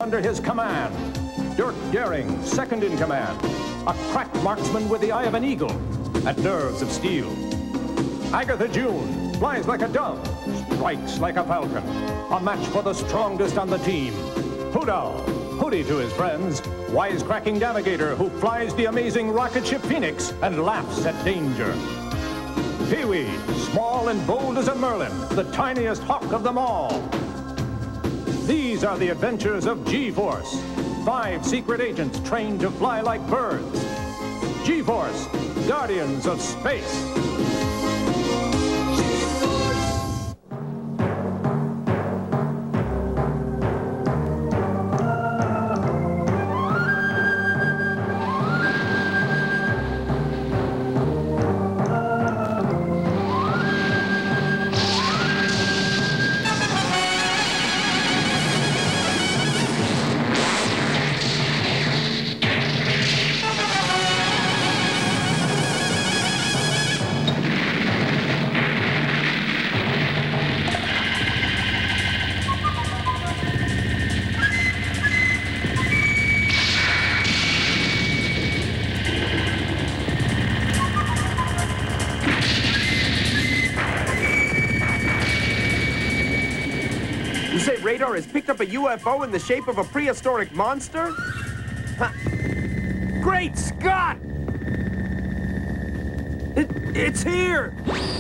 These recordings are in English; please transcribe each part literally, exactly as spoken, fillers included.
under his command. Dirk Daring, second in command. A crack marksman with the eye of an eagle and nerves of steel. Agatha June flies like a dove, strikes like a falcon. A match for the strongest on the team. Hoodow, Hooty to his friends, wisecracking navigator who flies the amazing rocket ship Phoenix and laughs at danger. Pee-wee, small and bold as a merlin, the tiniest hawk of them all. These are the adventures of G-Force, five secret agents trained to fly like birds. G-Force, Guardians of Space. Radar has picked up a U F O in the shape of a prehistoric monster? Huh. Great Scott! It, it's here!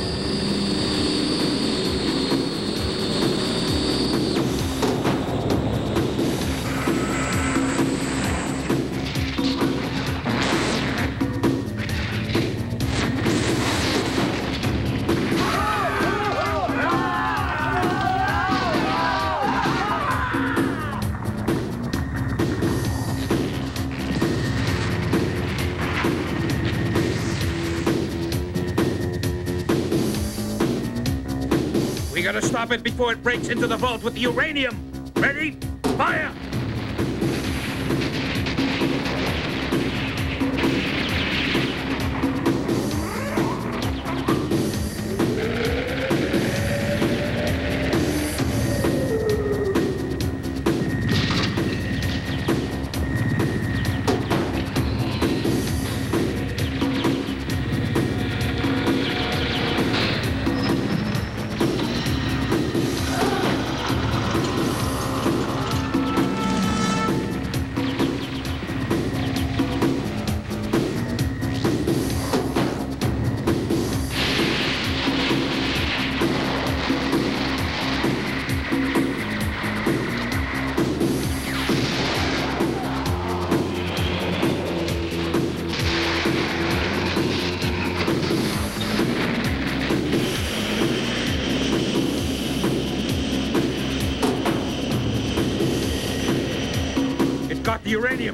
We gotta stop it before it breaks into the vault with the uranium. Ready? Fire! Got the uranium.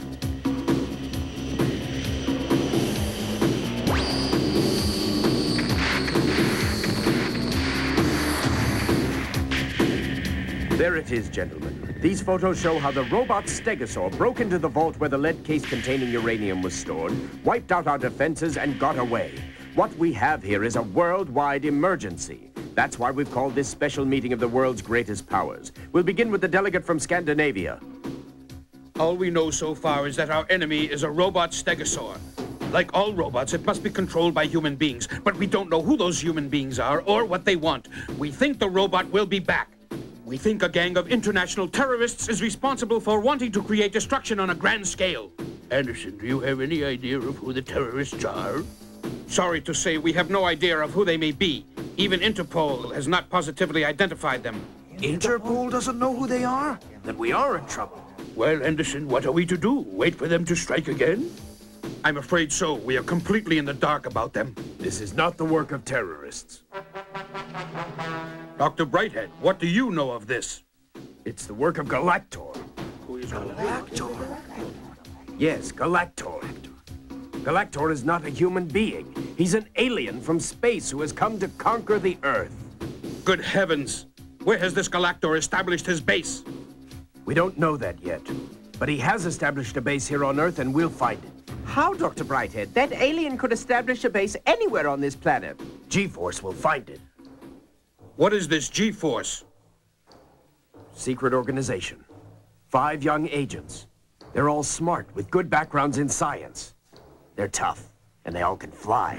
There it is, gentlemen. These photos show how the robot Stegosaur broke into the vault where the lead case containing uranium was stored, wiped out our defenses, and got away. What we have here is a worldwide emergency. That's why we've called this special meeting of the world's greatest powers. We'll begin with the delegate from Scandinavia. All we know so far is that our enemy is a robot Stegosaur. Like all robots, it must be controlled by human beings, but we don't know who those human beings are or what they want. We think the robot will be back. We think a gang of international terrorists is responsible for wanting to create destruction on a grand scale. Anderson, do you have any idea of who the terrorists are? Sorry to say, we have no idea of who they may be. Even Interpol has not positively identified them. Interpol doesn't know who they are? Then we are in trouble. Well, Anderson, what are we to do? Wait for them to strike again? I'm afraid so. We are completely in the dark about them. This is not the work of terrorists. Doctor Brighthead, what do you know of this? It's the work of Galactor. Who is Galactor? Yes, Galactor. Galactor is not a human being. He's an alien from space who has come to conquer the Earth. Good heavens! Where has this Galactor established his base? We don't know that yet, but he has established a base here on Earth, and we'll find it. How, Doctor Brighthead? That alien could establish a base anywhere on this planet. G-Force will find it. What is this G-Force? Secret organization. Five young agents. They're all smart, with good backgrounds in science. They're tough, and they all can fly.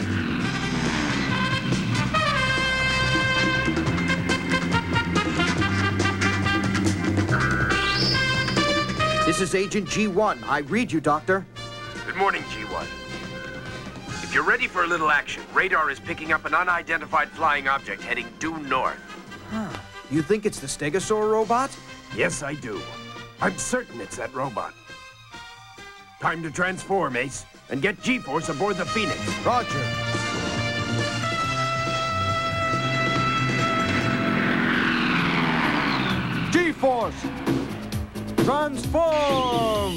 This is Agent G one. I read you, Doctor. Good morning, G one. If you're ready for a little action, radar is picking up an unidentified flying object heading due north. Huh. You think it's the Stegosaur robot? Yes, I do. I'm certain it's that robot. Time to transform, Ace, and get G-Force aboard the Phoenix. Roger. G-Force! Transform!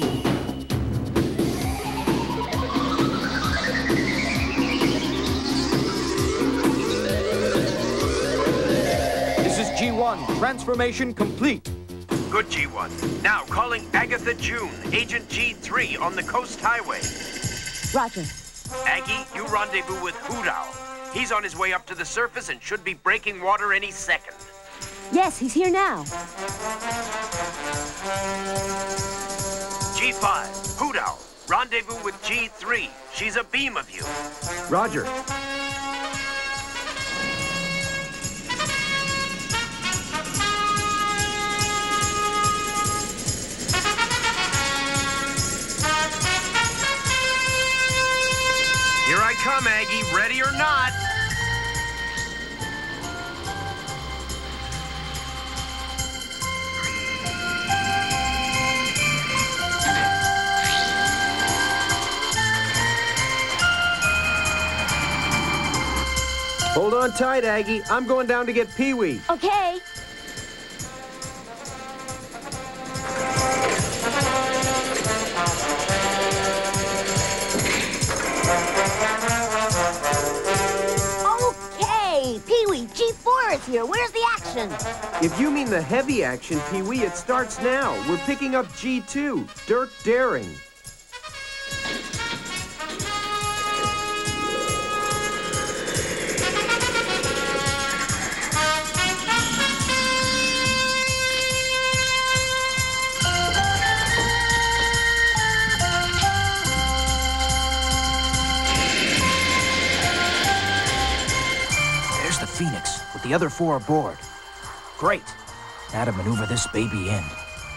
This is G one. Transformation complete. Good, G one. Now, calling Agatha June, Agent G three on the Coast Highway. Roger. Aggie, you rendezvous with Hoot Owl. He's on his way up to the surface and should be breaking water any second. Yes, he's here now. G five, Hoot Owl. Rendezvous with G three. She's a beam of you. Roger. Here I come, Aggie, ready or not. Hold on tight, Aggie. I'm going down to get Pee-wee. Okay. Okay, Pee-wee, G four is here. Where's the action? If you mean the heavy action, Pee-wee, it starts now. We're picking up G two, Dirk Daring. There's the Phoenix, with the other four aboard. Great. Now to maneuver this baby in.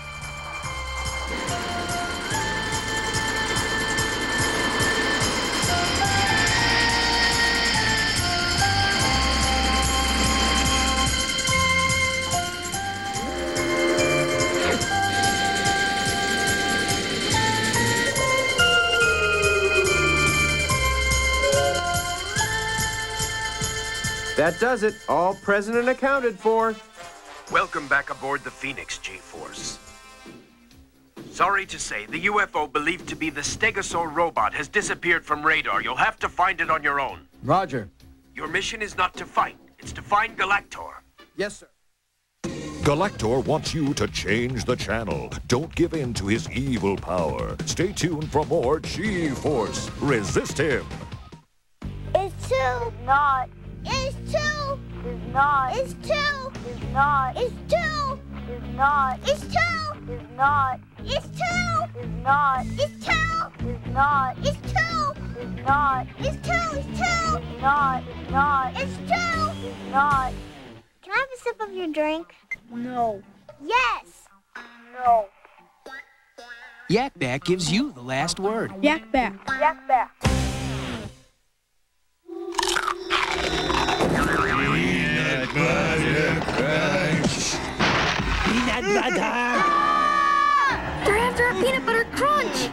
That does it. All present and accounted for. Welcome back aboard the Phoenix, G-Force. Sorry to say, the U F O believed to be the Stegosaur robot has disappeared from radar. You'll have to find it on your own. Roger. Your mission is not to fight. It's to find Galactor. Yes, sir. Galactor wants you to change the channel. Don't give in to his evil power. Stay tuned for more G-Force. Resist him. It's two. Not. It's two. Is not. It's two. Is not. It's two. Is not. It's two. Is not. It's two. Is not. It's two. Is not. It's two. Is not. It's two. It's two. Is not. Is not. It's two. Is not. Can I have a sip of your drink? No. Yes. No. Yak Back gives you the last word. Yak back. Yak back. Peanut butter crunch. Peanut butter! They're after a peanut butter crunch.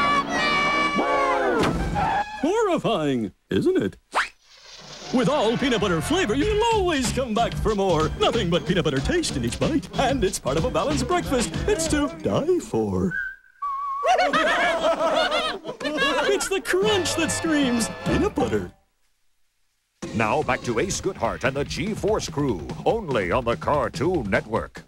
Horrifying, isn't it? With all peanut butter flavor, you'll always come back for more. Nothing but peanut butter taste in each bite. And it's part of a balanced breakfast. It's to die for. It's the crunch that screams peanut butter. Now back to Ace Goodhart and the G-Force crew, only on the Cartoon Network.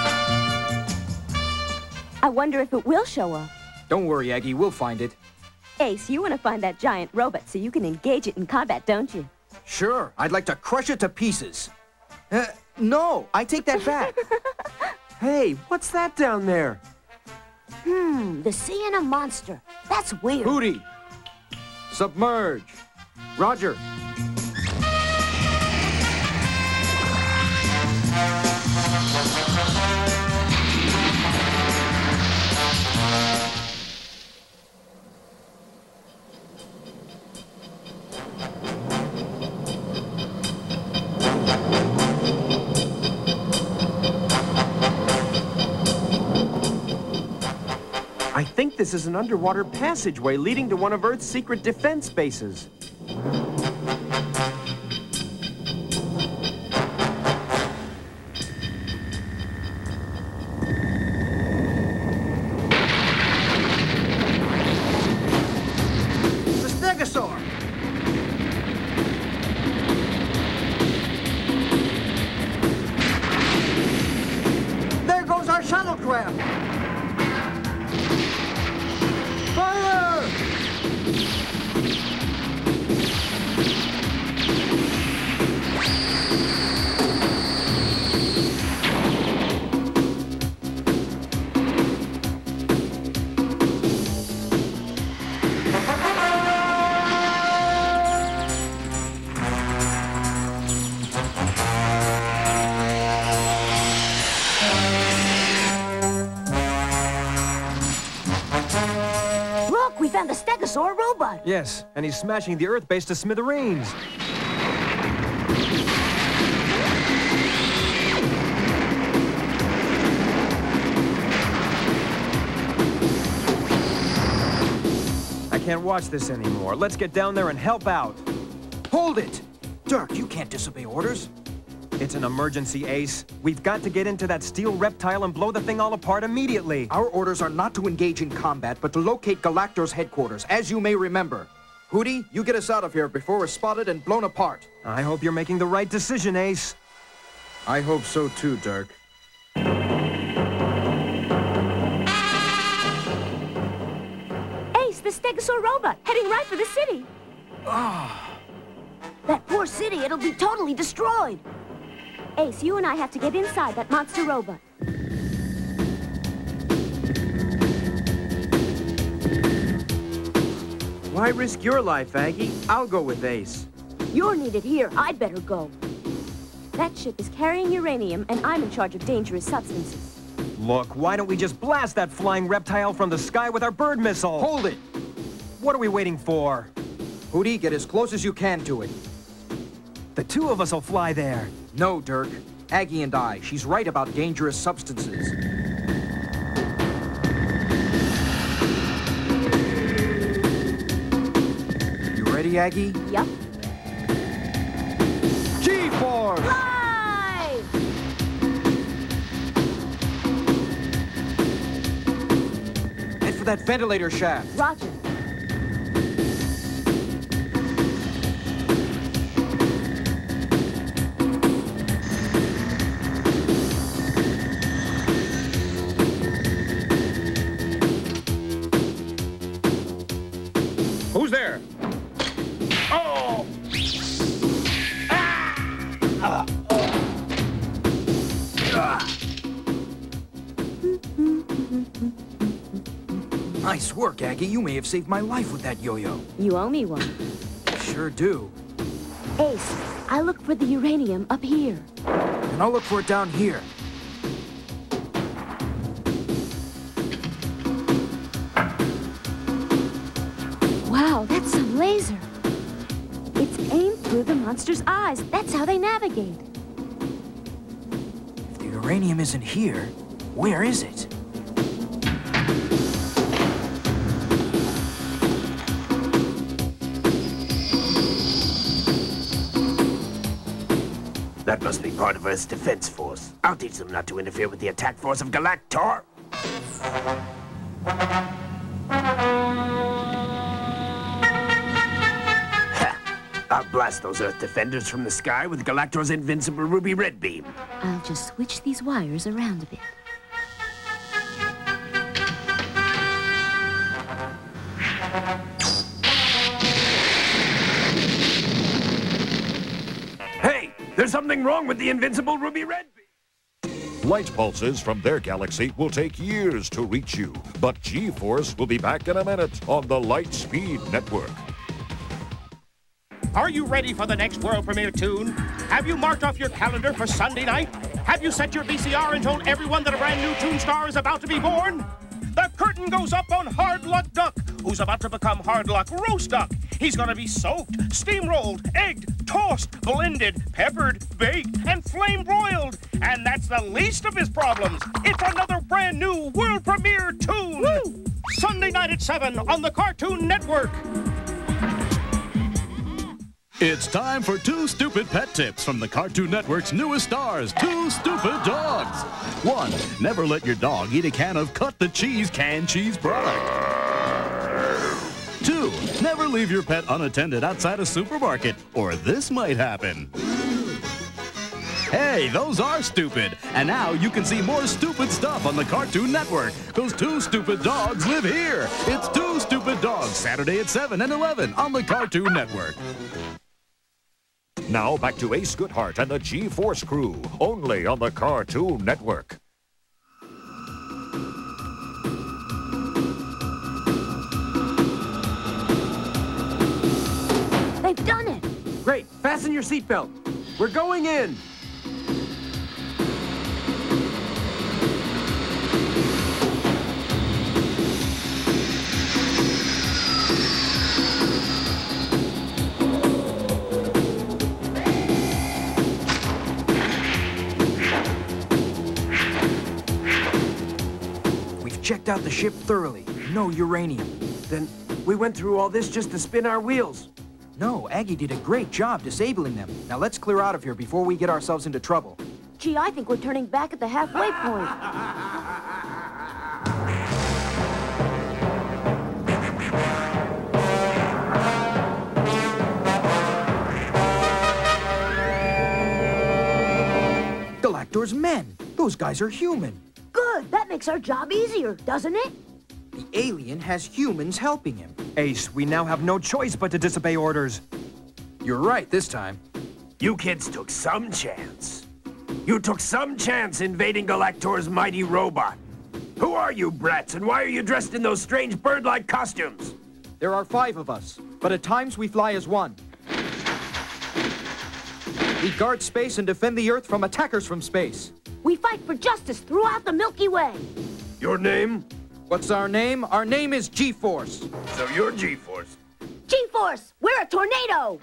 I wonder if it will show up. Don't worry, Aggie. We'll find it. Ace, you want to find that giant robot so you can engage it in combat, don't you? Sure, I'd like to crush it to pieces. Uh, no, I take that back. Hey, what's that down there? Hmm, the sea and a monster. That's weird. Hootie! Submerge! Roger! I think this is an underwater passageway leading to one of Earth's secret defense bases. The Stegosaur! There goes our shuttlecraft! Fire! We found the Stegosaur robot. Yes, and he's smashing the Earth base to smithereens. I can't watch this anymore. Let's get down there and help out. Hold it! Dirk, you can't disobey orders. It's an emergency, Ace. We've got to get into that steel reptile and blow the thing all apart immediately. Our orders are not to engage in combat, but to locate Galactor's headquarters, as you may remember. Hootie, you get us out of here before we're spotted and blown apart. I hope you're making the right decision, Ace. I hope so too, Dirk. Ace, the Stegosaur robot, heading right for the city. Ah. That poor city, it'll be totally destroyed. Ace, you and I have to get inside that monster robot. Why risk your life, Aggie? I'll go with Ace. You're needed here. I'd better go. That ship is carrying uranium, and I'm in charge of dangerous substances. Look, why don't we just blast that flying reptile from the sky with our bird missile? Hold it! What are we waiting for? Hootie, get as close as you can to it. The two of us will fly there. No, Dirk. Aggie and I. She's right about dangerous substances. You ready, Aggie? Yup. G-force! Fly! Head for that ventilator shaft. Roger. Who's there? Oh! Ah! Nice work, Aggie. You may have saved my life with that yo-yo. You owe me one. Sure do. Ace, I look for the uranium up here. And I'll look for it down here. Wow, that's some laser. It's aimed through the monster's eyes. That's how they navigate. If the uranium isn't here, where is it? That must be part of Earth's defense force. I'll teach them not to interfere with the attack force of Galactor. I'll blast those Earth defenders from the sky with Galactor's invincible ruby red beam. I'll just switch these wires around a bit. There's something wrong with the invincible ruby red beam. Light pulses from their galaxy will take years to reach you, but G-Force will be back in a minute on the Light Speed Network. Are you ready for the next world premiere tune? Have you marked off your calendar for Sunday night? Have you set your V C R and told everyone that a brand new Toon Star is about to be born? The curtain goes up on Hard Luck Duck, who's about to become Hard Luck Roast Duck. He's gonna be soaked, steamrolled, egged, tossed, blended, peppered, baked, and flame broiled. And that's the least of his problems. It's another brand new world premiere tune. Woo! Sunday night at seven on the Cartoon Network. It's time for two stupid pet tips from the Cartoon Network's newest stars, Two Stupid Dogs. One, never let your dog eat a can of Cut the Cheese canned cheese product. Two, never leave your pet unattended outside a supermarket, or this might happen. Hey, those are stupid. And now you can see more stupid stuff on the Cartoon Network, because Two Stupid Dogs live here. It's Two Stupid Dogs, Saturday at seven and eleven on the Cartoon Network. Now back to Ace Goodhart and the G-Force crew, only on the Cartoon Network. They've done it! Great, fasten your seatbelt. We're going in. Checked out the ship thoroughly. No uranium. Then we went through all this just to spin our wheels. No, Aggie did a great job disabling them. Now let's clear out of here before we get ourselves into trouble. Gee, I think we're turning back at the halfway point. Galactor's men. Those guys are human. Good. That makes our job easier, doesn't it? The alien has humans helping him. Ace, we now have no choice but to disobey orders. You're right this time. You kids took some chance. You took some chance invading Galactor's mighty robot. Who are you, brats, and why are you dressed in those strange bird-like costumes? There are five of us, but at times we fly as one. We guard space and defend the Earth from attackers from space. We fight for justice throughout the Milky Way. Your name? What's our name? Our name is G-Force. So you're G-Force. G-Force, we're a tornado.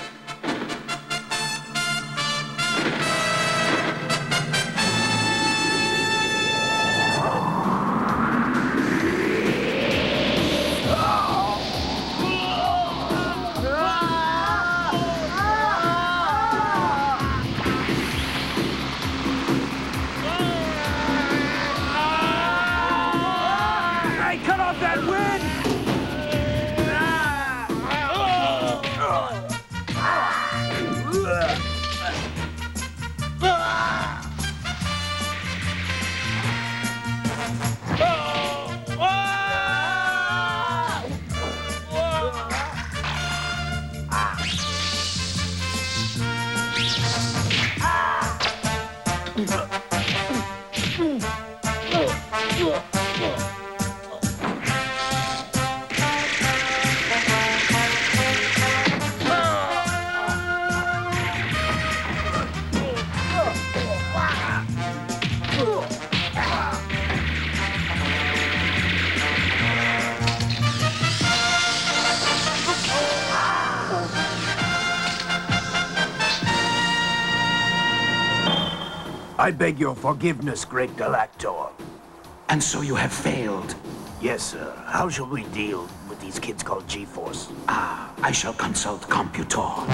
I beg your forgiveness, great Galactor. And so you have failed? Yes, sir. How shall we deal with these kids called G-Force? Ah, I shall consult Computor.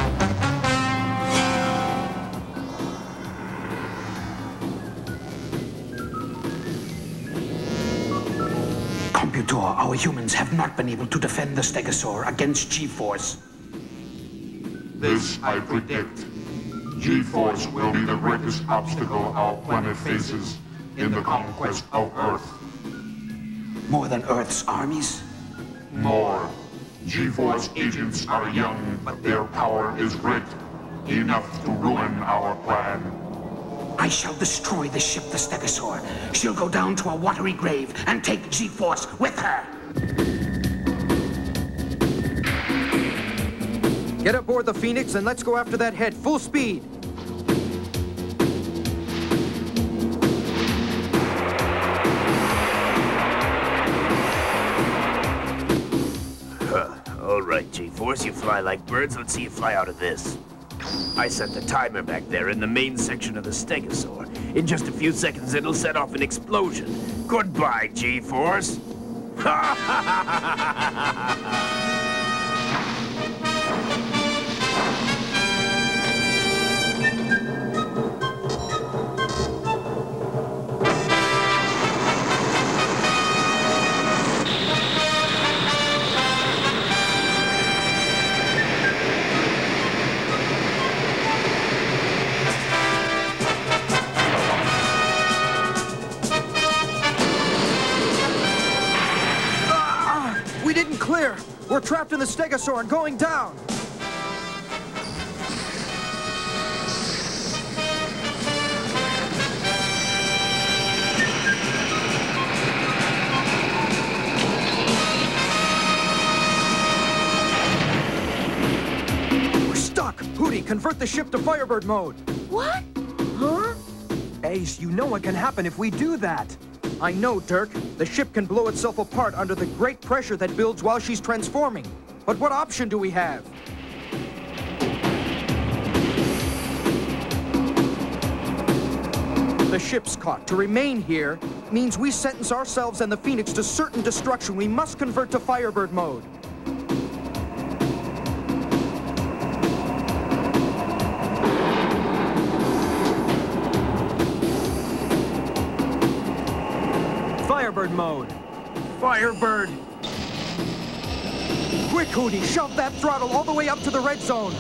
Computor, our humans have not been able to defend the Stegosaur against G-Force. This I predict. G-Force will be the greatest obstacle our planet faces in the conquest of Earth. More than Earth's armies? More. G-Force agents are young, but their power is great. enough to ruin our plan. I shall destroy the ship, the Stegosaur. She'll go down to a watery grave and take G-Force with her. Get aboard the Phoenix and let's go after that head, full speed. Huh. All right, G-Force, you fly like birds. Let's see you fly out of this. I set the timer back there in the main section of the Stegosaur. In just a few seconds, it'll set off an explosion. Goodbye, G-Force. Ha ha ha ha ha ha! We're trapped in the Stegosaur and going down. We're stuck. Hootie, convert the ship to Firebird mode. What? Huh? Ace, you know what can happen if we do that. I know, Dirk. The ship can blow itself apart under the great pressure that builds while she's transforming. But what option do we have? The ship's caught. To remain here means we sentence ourselves and the Phoenix to certain destruction. We must convert to Firebird mode. Firebird mode. Firebird. Quick, Hootie, shove that throttle all the way up to the red zone.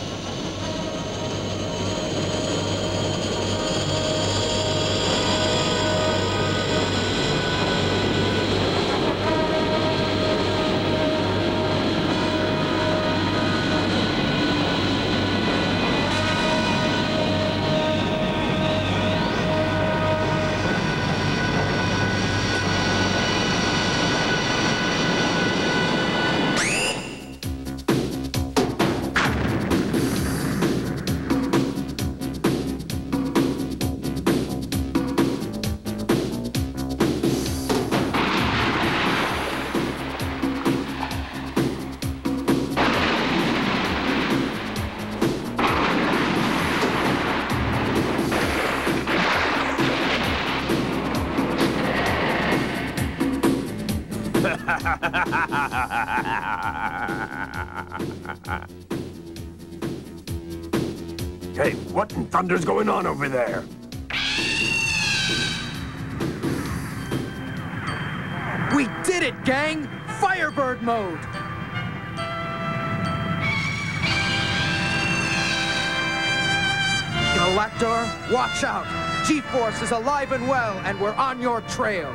Hey, what in thunder's going on over there? We did it, gang! Firebird mode! Galactor, watch out! G-Force is alive and well, and we're on your trail.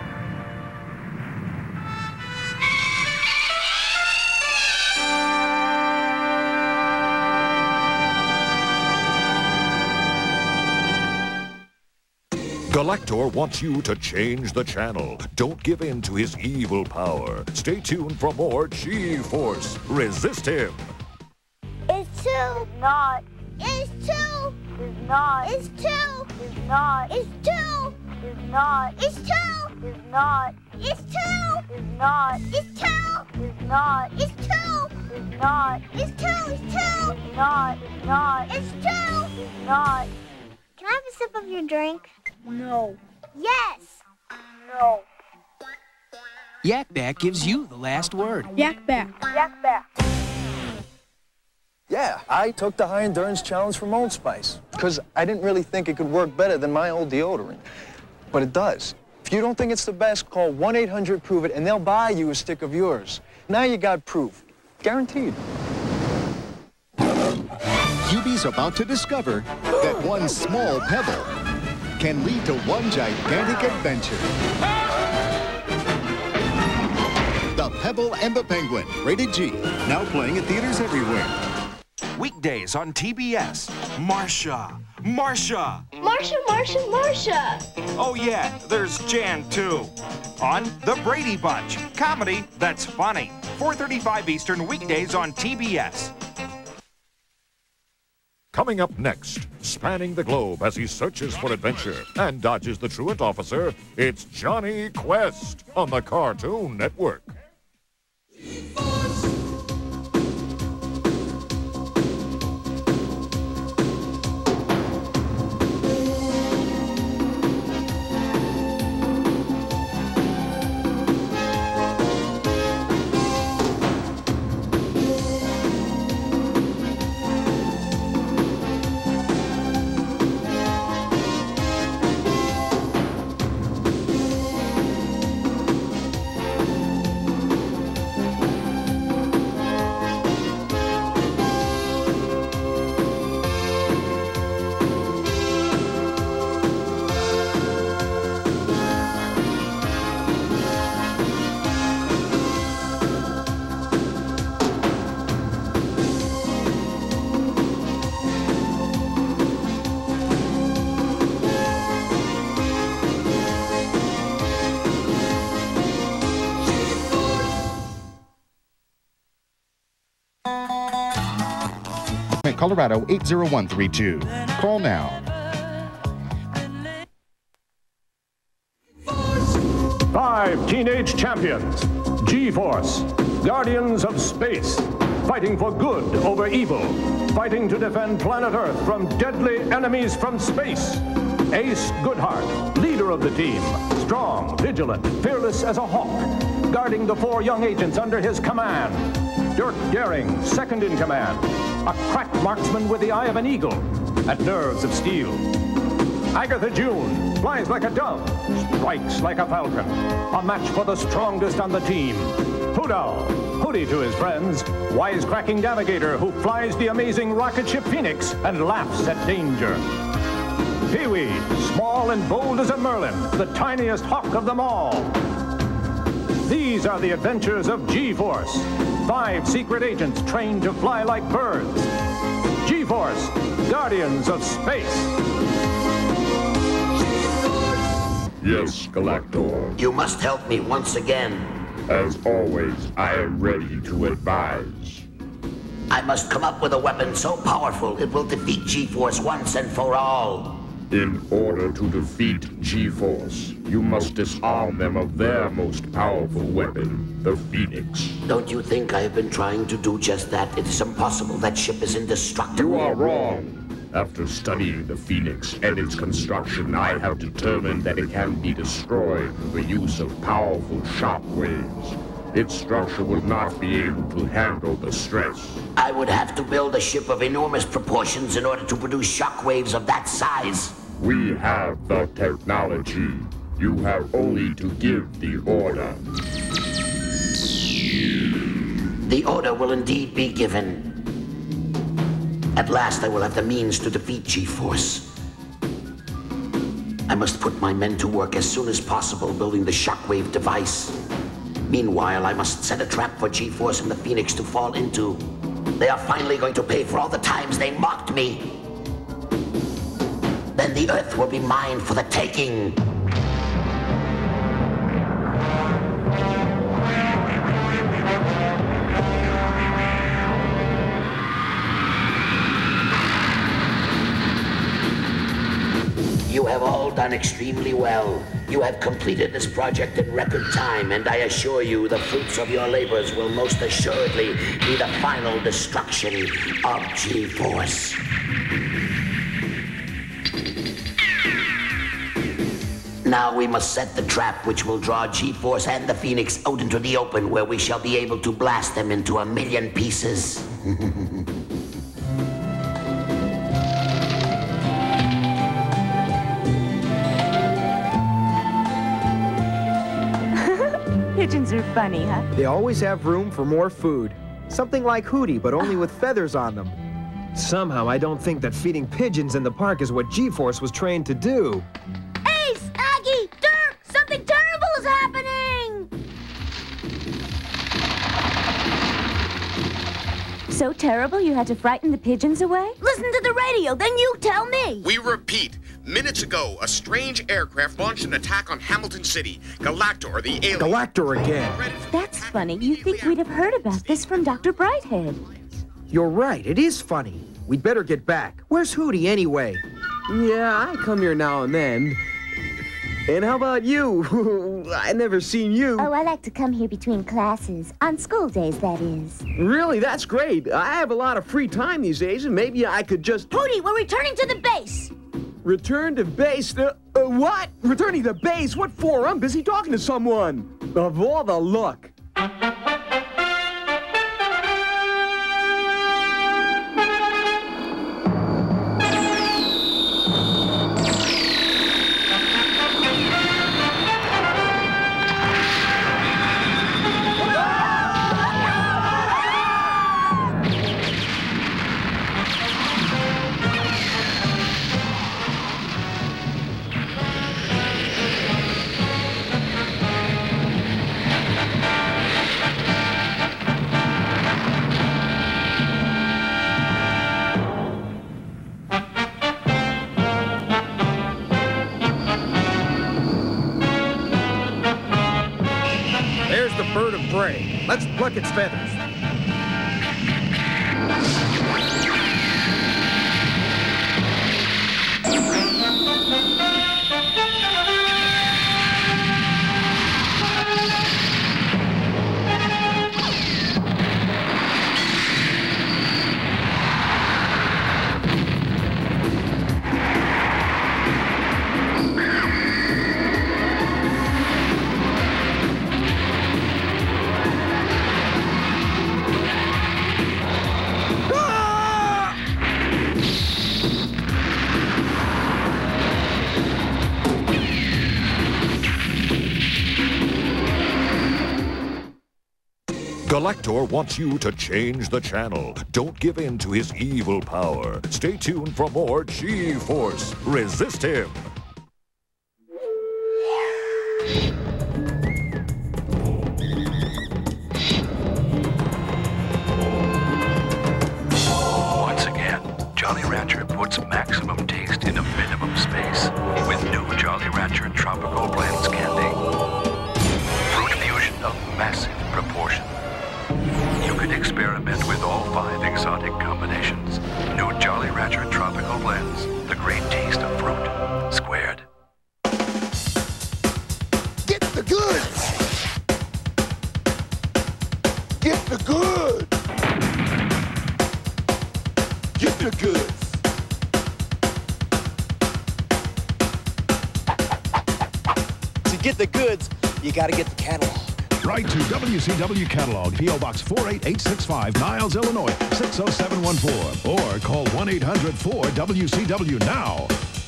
Galactor wants you to change the channel. Don't give in to his evil power. Stay tuned for more G-Force. Resist him. It's two. Not. It's two. Is not. It's two. Is not. It's two. Is not. It's two. Is not. It's two. Is not. It's two. Is not. It's two. Is not. It's two. It's two. Is not. Is not. It's two. Is not. Can I have a sip of your drink? No. Yes. No. Yak Back gives you the last word. Yak Back. Yak Back. Yeah, I took the high endurance challenge from Old Spice because I didn't really think it could work better than my old deodorant. But it does. If you don't think it's the best, call one eight hundred prove it and they'll buy you a stick of yours. Now you got proof. Guaranteed. Q B's about to discover that one small pebble can lead to one gigantic adventure. The Pebble and the Penguin, rated G, now playing at theaters everywhere. weekdays on T B S. Marcia, Marcia. Marcia, Marcia, Marcia. Oh yeah, there's Jan too. On The Brady Bunch, comedy that's funny. four thirty-five Eastern weekdays on T B S. Coming up next, spanning the globe as he searches for adventure and dodges the truant officer, it's Johnny Quest on the Cartoon Network. Colorado eight zero one three two. Call now. Five teenage champions. G-Force. Guardians of space. Fighting for good over evil. Fighting to defend planet Earth from deadly enemies from space. Ace Goodhart, leader of the team. Strong, vigilant, fearless as a hawk. Guarding the four young agents under his command. Dirk Daring, second in command. A crack marksman with the eye of an eagle and nerves of steel. Agatha June flies like a dove, strikes like a falcon. A match for the strongest on the team. Hoodal, Hootie to his friends, wisecracking navigator who flies the amazing rocket ship Phoenix and laughs at danger. Pee-wee, small and bold as a merlin, the tiniest hawk of them all. These are the adventures of G-Force. Five secret agents trained to fly like birds. G-Force, Guardians of Space. Yes, Galactor. You must help me once again. As always, I am ready to advise. I must come up with a weapon so powerful it will defeat G-Force once and for all. In order to defeat G-Force, you must disarm them of their most powerful weapon, the Phoenix. Don't you think I have been trying to do just that? It is impossible. That ship is indestructible. You are wrong. After studying the Phoenix and its construction, I have determined that it can be destroyed through the use of powerful shock waves. Its structure will not be able to handle the stress. I would have to build a ship of enormous proportions in order to produce shock waves of that size. We have the technology. You have only to give the order. The order will indeed be given. At last I will have the means to defeat G-Force. I must put my men to work as soon as possible building the shockwave device. Meanwhile, I must set a trap for G-Force and the Phoenix to fall into. They are finally going to pay for all the times they mocked me. Then the Earth will be mine for the taking. You have all done extremely well. You have completed this project in record time, and I assure you the fruits of your labors will most assuredly be the final destruction of G-Force. Now we must set the trap which will draw G-Force and the Phoenix out into the open, where we shall be able to blast them into a million pieces. Pigeons are funny, huh? They always have room for more food. Something like Hootie, but only with feathers on them. Somehow, I don't think that feeding pigeons in the park is what G-Force was trained to do. Ace, Aggie, Dirk, something terrible is happening! So terrible you had to frighten the pigeons away? Listen to the radio, then you tell me. We repeat. Minutes ago, a strange aircraft launched an attack on Hamilton City. Galactor, the alien... Galactor again. That's funny. You'd think we'd have heard about this from Doctor Brighthead. You're right. It is funny. We'd better get back. Where's Hootie anyway? Yeah, I come here now and then. And how about you? I never seen you. Oh, I like to come here between classes. On school days, that is. Really? That's great. I have a lot of free time these days, and maybe I could just... Hootie, we're returning to the base. Return to base? Uh, uh, what? Returning to base? What for? I'm busy talking to someone. Of all the luck. Bird of prey. Let's pluck its feathers. Galactor wants you to change the channel. Don't give in to his evil power. Stay tuned for more G-Force. Resist him. Once again, Jolly Rancher puts maximum taste in a minimum space with new Jolly Rancher Tropical Blends candy. Fruit fusion of massive proportion. You can experiment with all five exotic combinations. New Jolly Rancher Tropical Blends. The great taste of fruit. Squared. Get the goods! Get the goods! Get the goods! To get the goods, you gotta get the catalog. Write to W C W Catalog, P O Box four eight eight six five, Niles, Illinois, six oh seven one four. Or call one eight hundred four W C W now.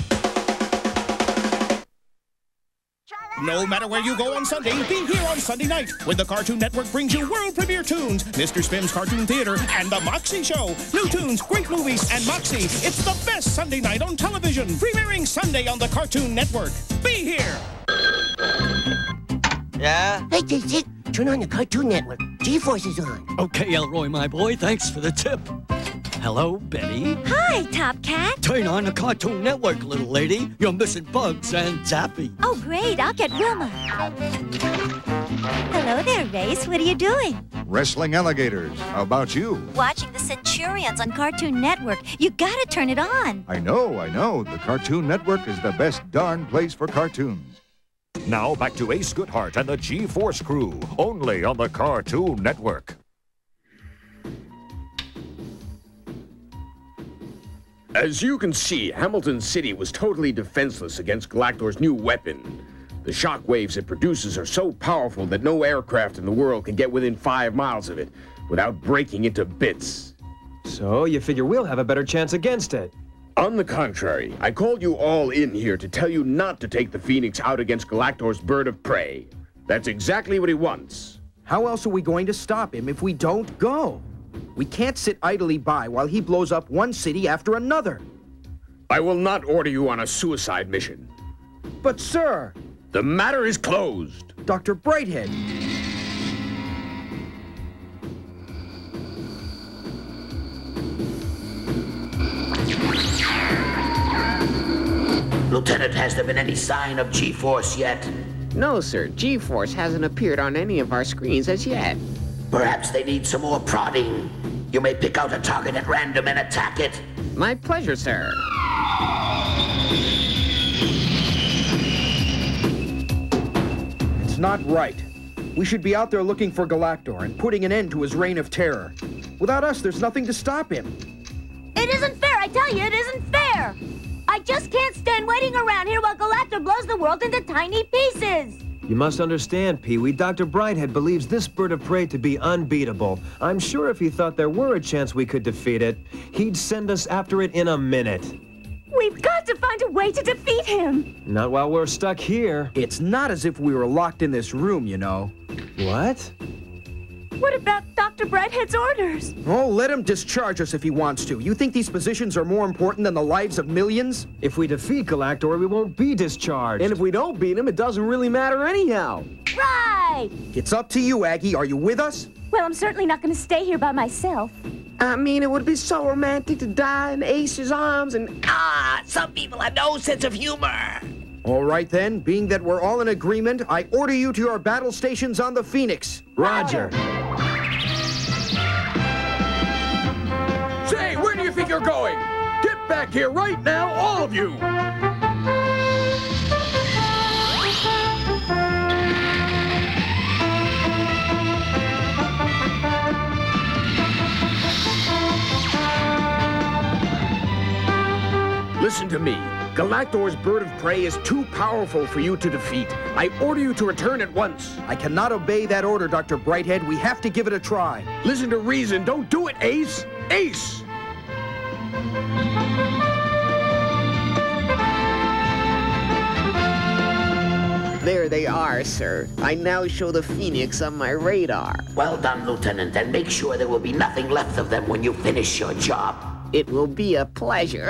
No matter where you go on Sunday, be here on Sunday night when the Cartoon Network brings you world premiere tunes, Mister Spim's Cartoon Theater, and The Moxie Show. New tunes, great movies, and Moxie. It's the best Sunday night on television, premiering Sunday on the Cartoon Network. Be here! Yeah? Hey, Dick, turn on the Cartoon Network. G-Force is on. Okay, Elroy, my boy, thanks for the tip. Hello, Betty. Hi, Top Cat. Turn on the Cartoon Network, little lady. You're missing Bugs and Zappy. Oh, great. I'll get Wilma. Hello there, Race. What are you doing? Wrestling alligators. How about you? Watching the Centurions on Cartoon Network. You gotta turn it on. I know, I know. The Cartoon Network is the best darn place for cartoons. Now back to Ace Goodhart and the G-Force crew, only on the Cartoon Network. As you can see, Hamilton City was totally defenseless against Galactor's new weapon. The shock waves it produces are so powerful that no aircraft in the world can get within five miles of it without breaking into bits. So you figure we'll have a better chance against it? On the contrary, I called you all in here to tell you not to take the Phoenix out against Galactor's bird of prey. That's exactly what he wants. How else are we going to stop him if we don't go? We can't sit idly by while he blows up one city after another. I will not order you on a suicide mission. But, sir... The matter is closed. Doctor Brighthead. Lieutenant, has there been any sign of G-Force yet? No, sir. G-Force hasn't appeared on any of our screens as yet. Perhaps they need some more prodding. You may pick out a target at random and attack it. My pleasure, sir. It's not right. We should be out there looking for Galactor and putting an end to his reign of terror. Without us, there's nothing to stop him. It isn't fair, I tell you, it isn't fair! I just can't stand waiting around here while Galactor blows the world into tiny pieces! You must understand, Pee-wee, Doctor Brighthead believes this bird of prey to be unbeatable. I'm sure if he thought there were a chance we could defeat it, he'd send us after it in a minute. We've got to find a way to defeat him! Not while we're stuck here. It's not as if we were locked in this room, you know. What? What about Doctor Brighthead's orders? Oh, let him discharge us if he wants to. You think these positions are more important than the lives of millions? If we defeat Galactor, we won't be discharged. And if we don't beat him, it doesn't really matter anyhow. Right! It's up to you, Aggie. Are you with us? Well, I'm certainly not going to stay here by myself. I mean, it would be so romantic to die in Ace's arms and... Ah, some people have no sense of humor. All right, then. Being that we're all in agreement, I order you to your battle stations on the Phoenix. Roger. Say, where do you think you're going? Get back here right now, all of you! Listen to me. Galactor's bird of prey is too powerful for you to defeat. I order you to return at once. I cannot obey that order, Doctor Brighthead. We have to give it a try. Listen to reason. Don't do it, Ace. Ace! There they are, sir. I now show the Phoenix on my radar. Well done, Lieutenant, and make sure there will be nothing left of them when you finish your job. It will be a pleasure.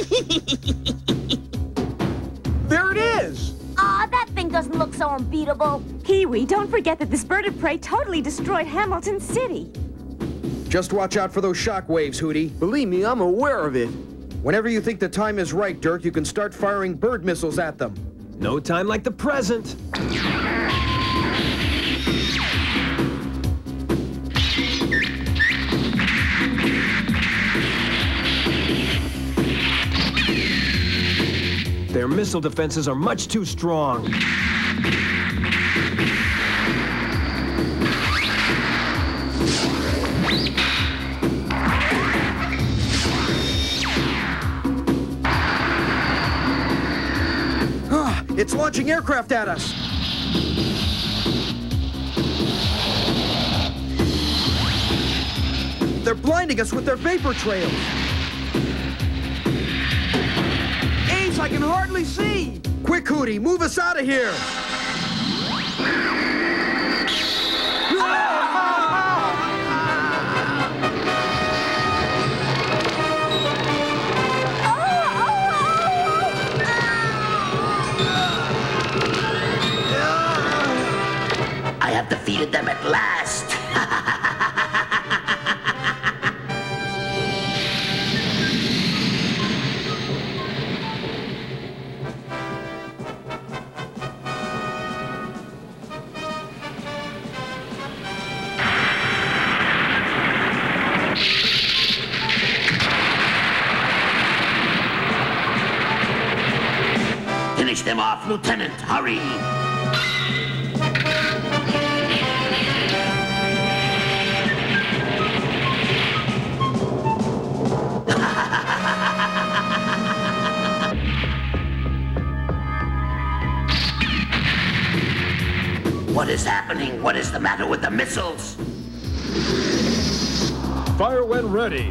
There it is! Aw, that thing doesn't look so unbeatable. Pee-wee, don't forget that this bird of prey totally destroyed Hamilton City. Just watch out for those shock waves, Hootie. Believe me, I'm aware of it. Whenever you think the time is right, Dirk, you can start firing bird missiles at them. No time like the present. Their missile defenses are much too strong. Ah, it's launching aircraft at us. They're blinding us with their vapor trails. Ace, I can hardly see. Quick, Hootie, move us out of here. I have defeated them at last. Finish them off, Lieutenant. Hurry. What is happening? What is the matter with the missiles? Fire when ready.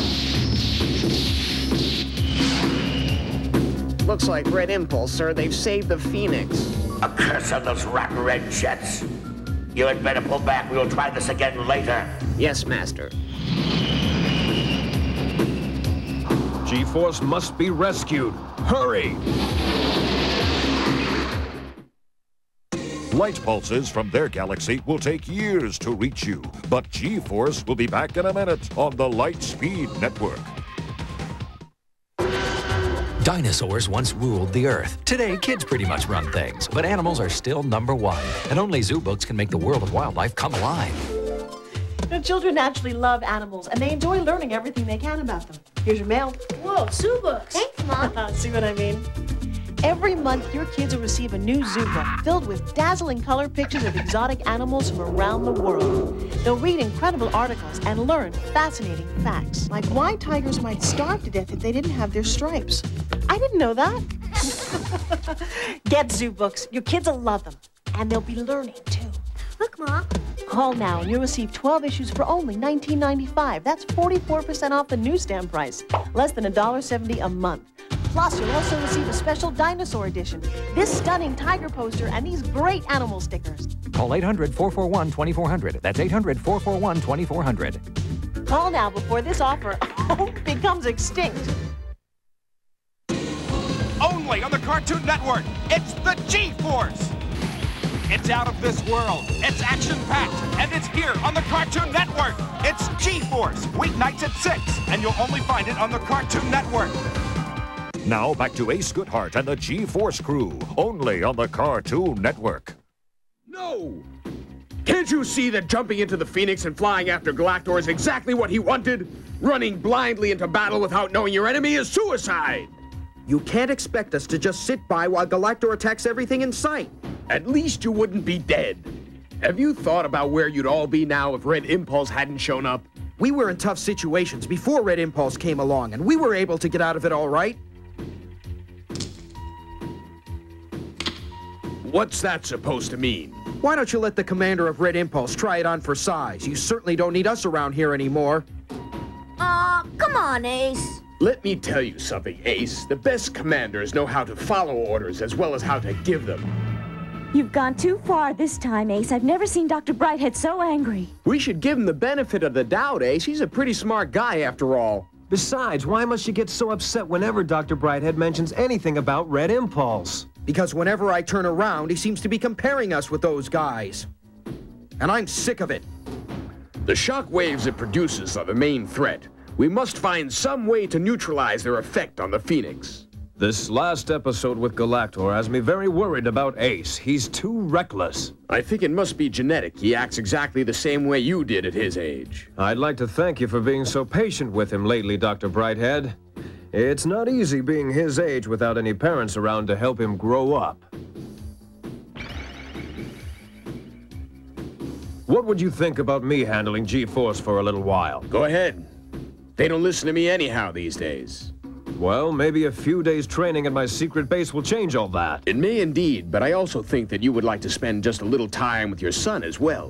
Looks like Red Impulse, sir. They've saved the Phoenix. A curse on those rotten red jets. You had better pull back. We'll try this again later. Yes, Master. G-Force must be rescued. Hurry! Light pulses from their galaxy will take years to reach you, but G-Force will be back in a minute on the Light Speed Network. Dinosaurs once ruled the earth. Today, kids pretty much run things, but animals are still number one. And only zoo books can make the world of wildlife come alive. The children naturally love animals, and they enjoy learning everything they can about them. Here's your mail. Whoa, zoo books. Thanks, Mom. See what I mean? Every month, your kids will receive a new zoo book filled with dazzling color pictures of exotic animals from around the world. They'll read incredible articles and learn fascinating facts, like why tigers might starve to death if they didn't have their stripes. I didn't know that. Get zoo books. Your kids will love them, and they'll be learning, too. Look, Mom. Call now and you'll receive twelve issues for only nineteen ninety-five. That's forty-four percent off the newsstand price, less than one dollar seventy a month. Plus, you'll also receive a special dinosaur edition, this stunning tiger poster, and these great animal stickers. Call eight hundred, four four one, two four zero zero. That's eight hundred, four four one, two four zero zero. Call now before this offer becomes extinct. Only on the Cartoon Network, it's the G-Force! It's out of this world, it's action-packed, and it's here on the Cartoon Network! It's G-Force, weeknights at six, and you'll only find it on the Cartoon Network. Now back to Ace Goodhart and the G-Force crew, only on the Cartoon Network. No! Can't you see that jumping into the Phoenix and flying after Galactor is exactly what he wanted? Running blindly into battle without knowing your enemy is suicide! You can't expect us to just sit by while Galactor attacks everything in sight. At least you wouldn't be dead. Have you thought about where you'd all be now if Red Impulse hadn't shown up? We were in tough situations before Red Impulse came along, and we were able to get out of it all right. What's that supposed to mean? Why don't you let the commander of Red Impulse try it on for size? You certainly don't need us around here anymore. Aw, uh, come on, Ace. Let me tell you something, Ace. The best commanders know how to follow orders as well as how to give them. You've gone too far this time, Ace. I've never seen Doctor Brighthead so angry. We should give him the benefit of the doubt, Ace. He's a pretty smart guy, after all. Besides, why must you get so upset whenever Doctor Brighthead mentions anything about Red Impulse? Because whenever I turn around, he seems to be comparing us with those guys. And I'm sick of it. The shock waves it produces are the main threat. We must find some way to neutralize their effect on the Phoenix. This last episode with Galactor has me very worried about Ace. He's too reckless. I think it must be genetic. He acts exactly the same way you did at his age. I'd like to thank you for being so patient with him lately, Doctor Brighthead. It's not easy being his age without any parents around to help him grow up. What would you think about me handling G-Force for a little while? Go ahead. They don't listen to me anyhow these days. Well, maybe a few days training at my secret base will change all that. It may indeed, but I also think that you would like to spend just a little time with your son as well.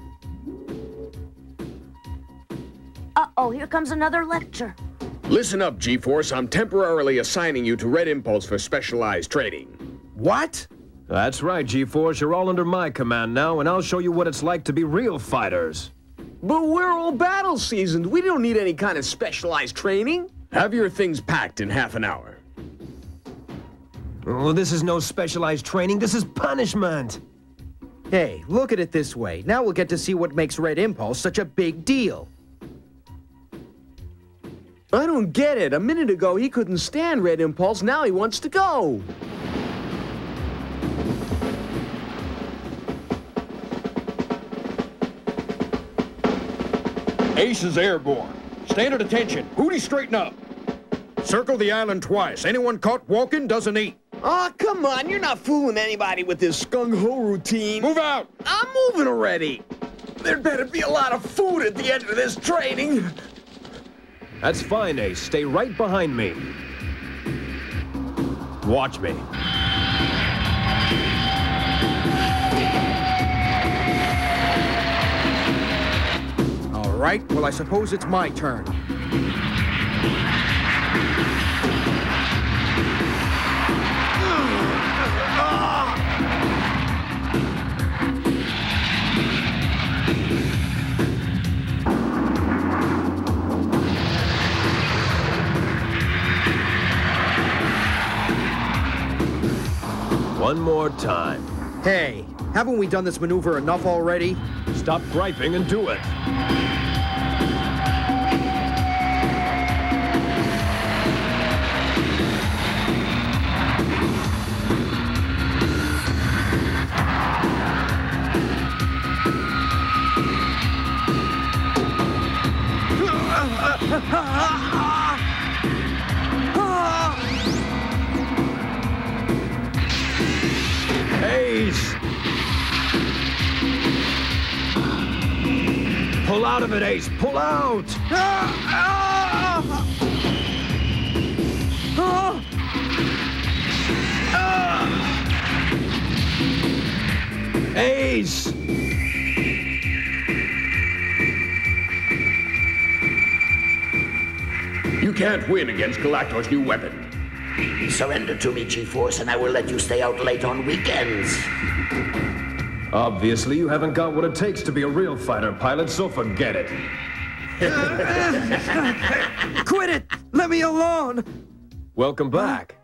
Uh-oh, here comes another lecture. Listen up, G-Force. I'm temporarily assigning you to Red Impulse for specialized training. What? That's right, G-Force. You're all under my command now, and I'll show you what it's like to be real fighters. But we're all battle seasoned. We don't need any kind of specialized training. Have your things packed in half an hour. Oh, this is no specialized training. This is punishment. Hey, look at it this way. Now we'll get to see what makes Red Impulse such a big deal. I don't get it. A minute ago, he couldn't stand Red Impulse. Now he wants to go. Ace is airborne. Stand at attention. Hootie, straighten up. Circle the island twice. Anyone caught walking doesn't eat. Oh, come on. You're not fooling anybody with this skung-ho routine. Move out. I'm moving already. There better be a lot of food at the end of this training. That's fine, Ace. Stay right behind me. Watch me. All right, well, I suppose it's my turn. One more time. Hey, haven't we done this maneuver enough already? Stop griping and do it. out of it, Ace. Pull out. Ah! Ah! Ah! Ah! Ace! You can't win against Galactor's new weapon. Surrender to me, G-Force, and I will let you stay out late on weekends. Obviously, you haven't got what it takes to be a real fighter pilot, so forget it. Quit it! Let me alone! Welcome back.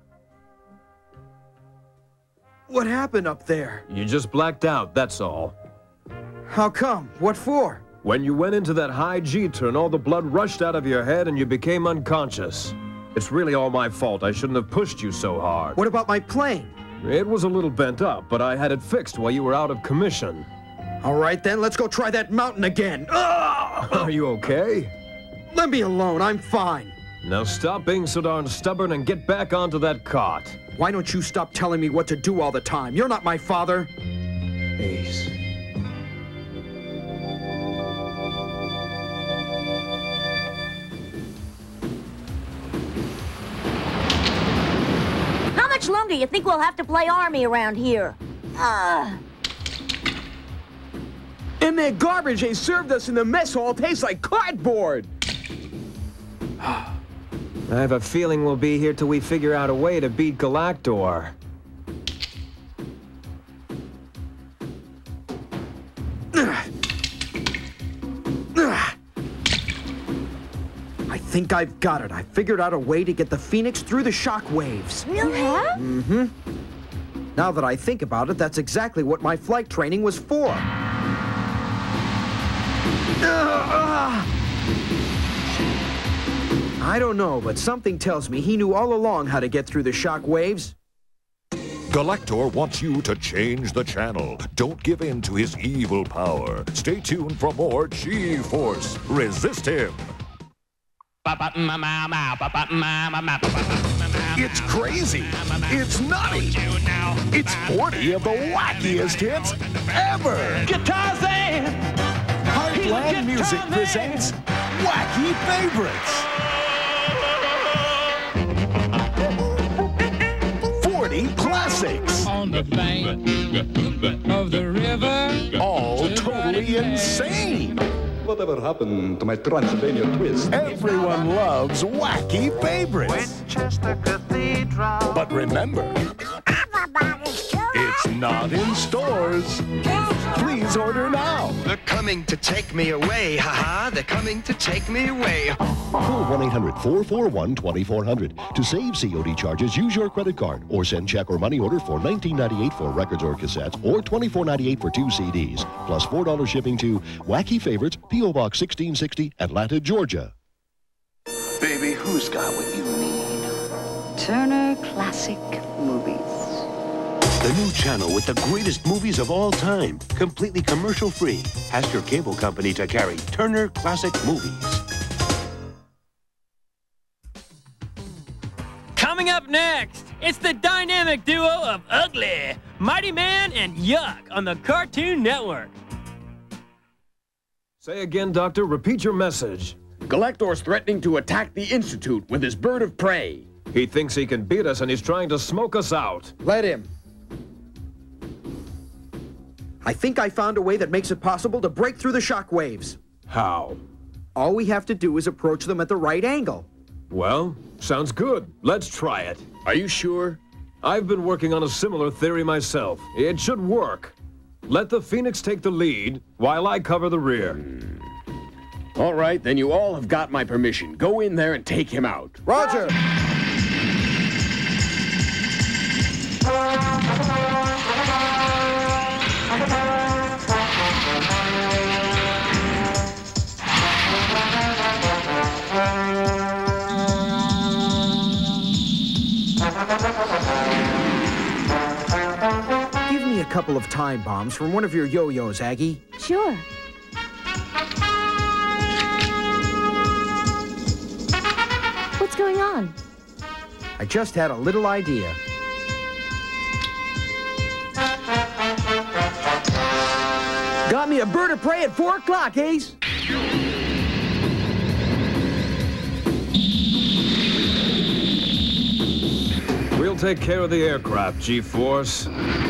What happened up there? You just blacked out, that's all. How come? What for? When you went into that high G-turn, all the blood rushed out of your head and you became unconscious. It's really all my fault. I shouldn't have pushed you so hard. What about my plane? It was a little bent up, but I had it fixed while you were out of commission. All right, then, let's go try that mountain again. Are you okay? Let me alone, I'm fine. Now stop being so darn stubborn and get back onto that cot. Why don't you stop telling me what to do all the time? You're not my father. Ace. How much longer you think we'll have to play Army around here? Ah. And that garbage they served us in the mess hall tastes like cardboard. I have a feeling we'll be here till we figure out a way to beat Galactor. I think I've got it. I figured out a way to get the Phoenix through the shock waves. You have? Mm-hmm. Now that I think about it, that's exactly what my flight training was for. I don't know, but something tells me he knew all along how to get through the shock waves. Galactor wants you to change the channel. Don't give in to his evil power. Stay tuned for more G-Force. Resist him. It's crazy. It's nutty. It's forty of the wackiest hits ever. Guitar Zan! Heartland Music presents Wacky Favorites. forty classics. On the bank of the river. All totally insane. Whatever happened to my Transylvania twist? Everyone loves Wacky Favorites. Winchester Cathedral. But remember, it's not in stores. Please order now. They're coming to take me away, haha. They're coming to take me away. Call one eight hundred, four four one, two four zero zero. To save C O D charges, use your credit card or send check or money order for nineteen ninety-eight for records or cassettes or twenty-four ninety-eight for two C Ds, plus four dollars shipping to Wacky Favorites, P O Box sixteen sixty, Atlanta, Georgia. Baby, who's got what you need? Turner Classic Movies. The new channel with the greatest movies of all time. Completely commercial-free. Ask your cable company to carry Turner Classic Movies. Coming up next, it's the dynamic duo of Ugly, Mighty Man and Yuck on the Cartoon Network. Say again, Doctor. Repeat your message. Galactor's threatening to attack the Institute with his bird of prey. He thinks he can beat us and he's trying to smoke us out. Let him. I think I found a way that makes it possible to break through the shock waves. How? All we have to do is approach them at the right angle. Well, sounds good. Let's try it. Are you sure? I've been working on a similar theory myself. It should work. Let the Phoenix take the lead while I cover the rear. Hmm. All right, then you all have got my permission. Go in there and take him out. Roger! Give me a couple of time bombs from one of your yo-yos, Aggie. Sure. What's going on? I just had a little idea. Got me a bird of prey at four o'clock, Ace. take care of the aircraft, G-Force.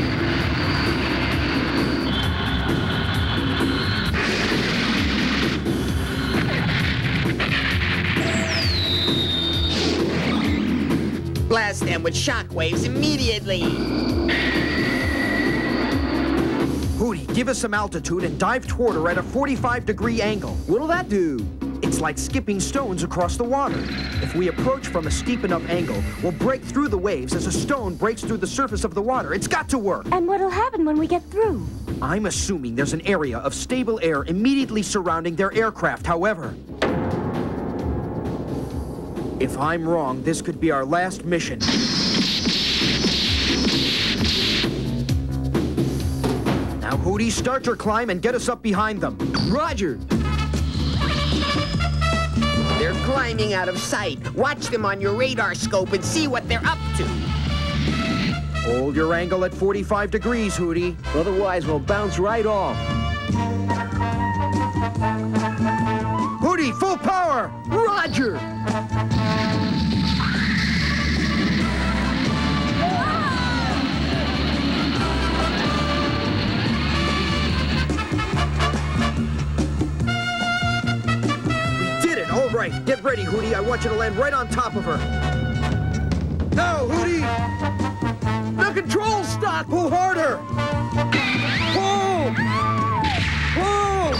Blast them with shockwaves immediately. Hootie, give us some altitude and dive toward her at a forty-five degree angle. What'll that do? It's like skipping stones across the water. If we approach from a steep enough angle, we'll break through the waves as a stone breaks through the surface of the water. It's got to work. And what'll happen when we get through? I'm assuming there's an area of stable air immediately surrounding their aircraft, however. If I'm wrong, this could be our last mission. Now, Hootie, start your climb and get us up behind them. Roger. They're climbing out of sight. Watch them on your radar scope and see what they're up to. Hold your angle at forty-five degrees, Hootie. Otherwise, we'll bounce right off. Hootie, full power! Roger! All right, get ready, Hootie. I want you to land right on top of her. Now, Hootie! The control's stuck! Pull harder! Pull! Pull!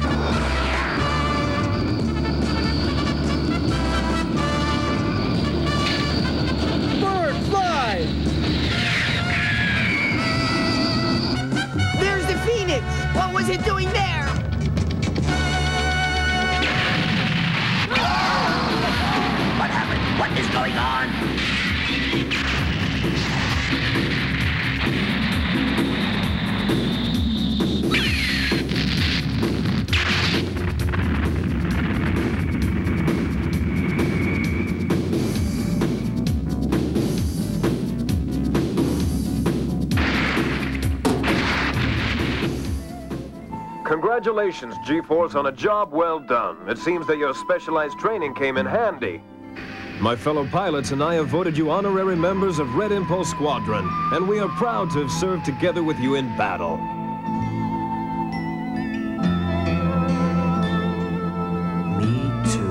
Bird, fly! There's the Phoenix! What was it doing there? What happened? What is going on? Congratulations, G-Force, on a job well done. It seems that your specialized training came in handy. My fellow pilots and I have voted you honorary members of Red Impulse Squadron, and we are proud to have served together with you in battle. Me too.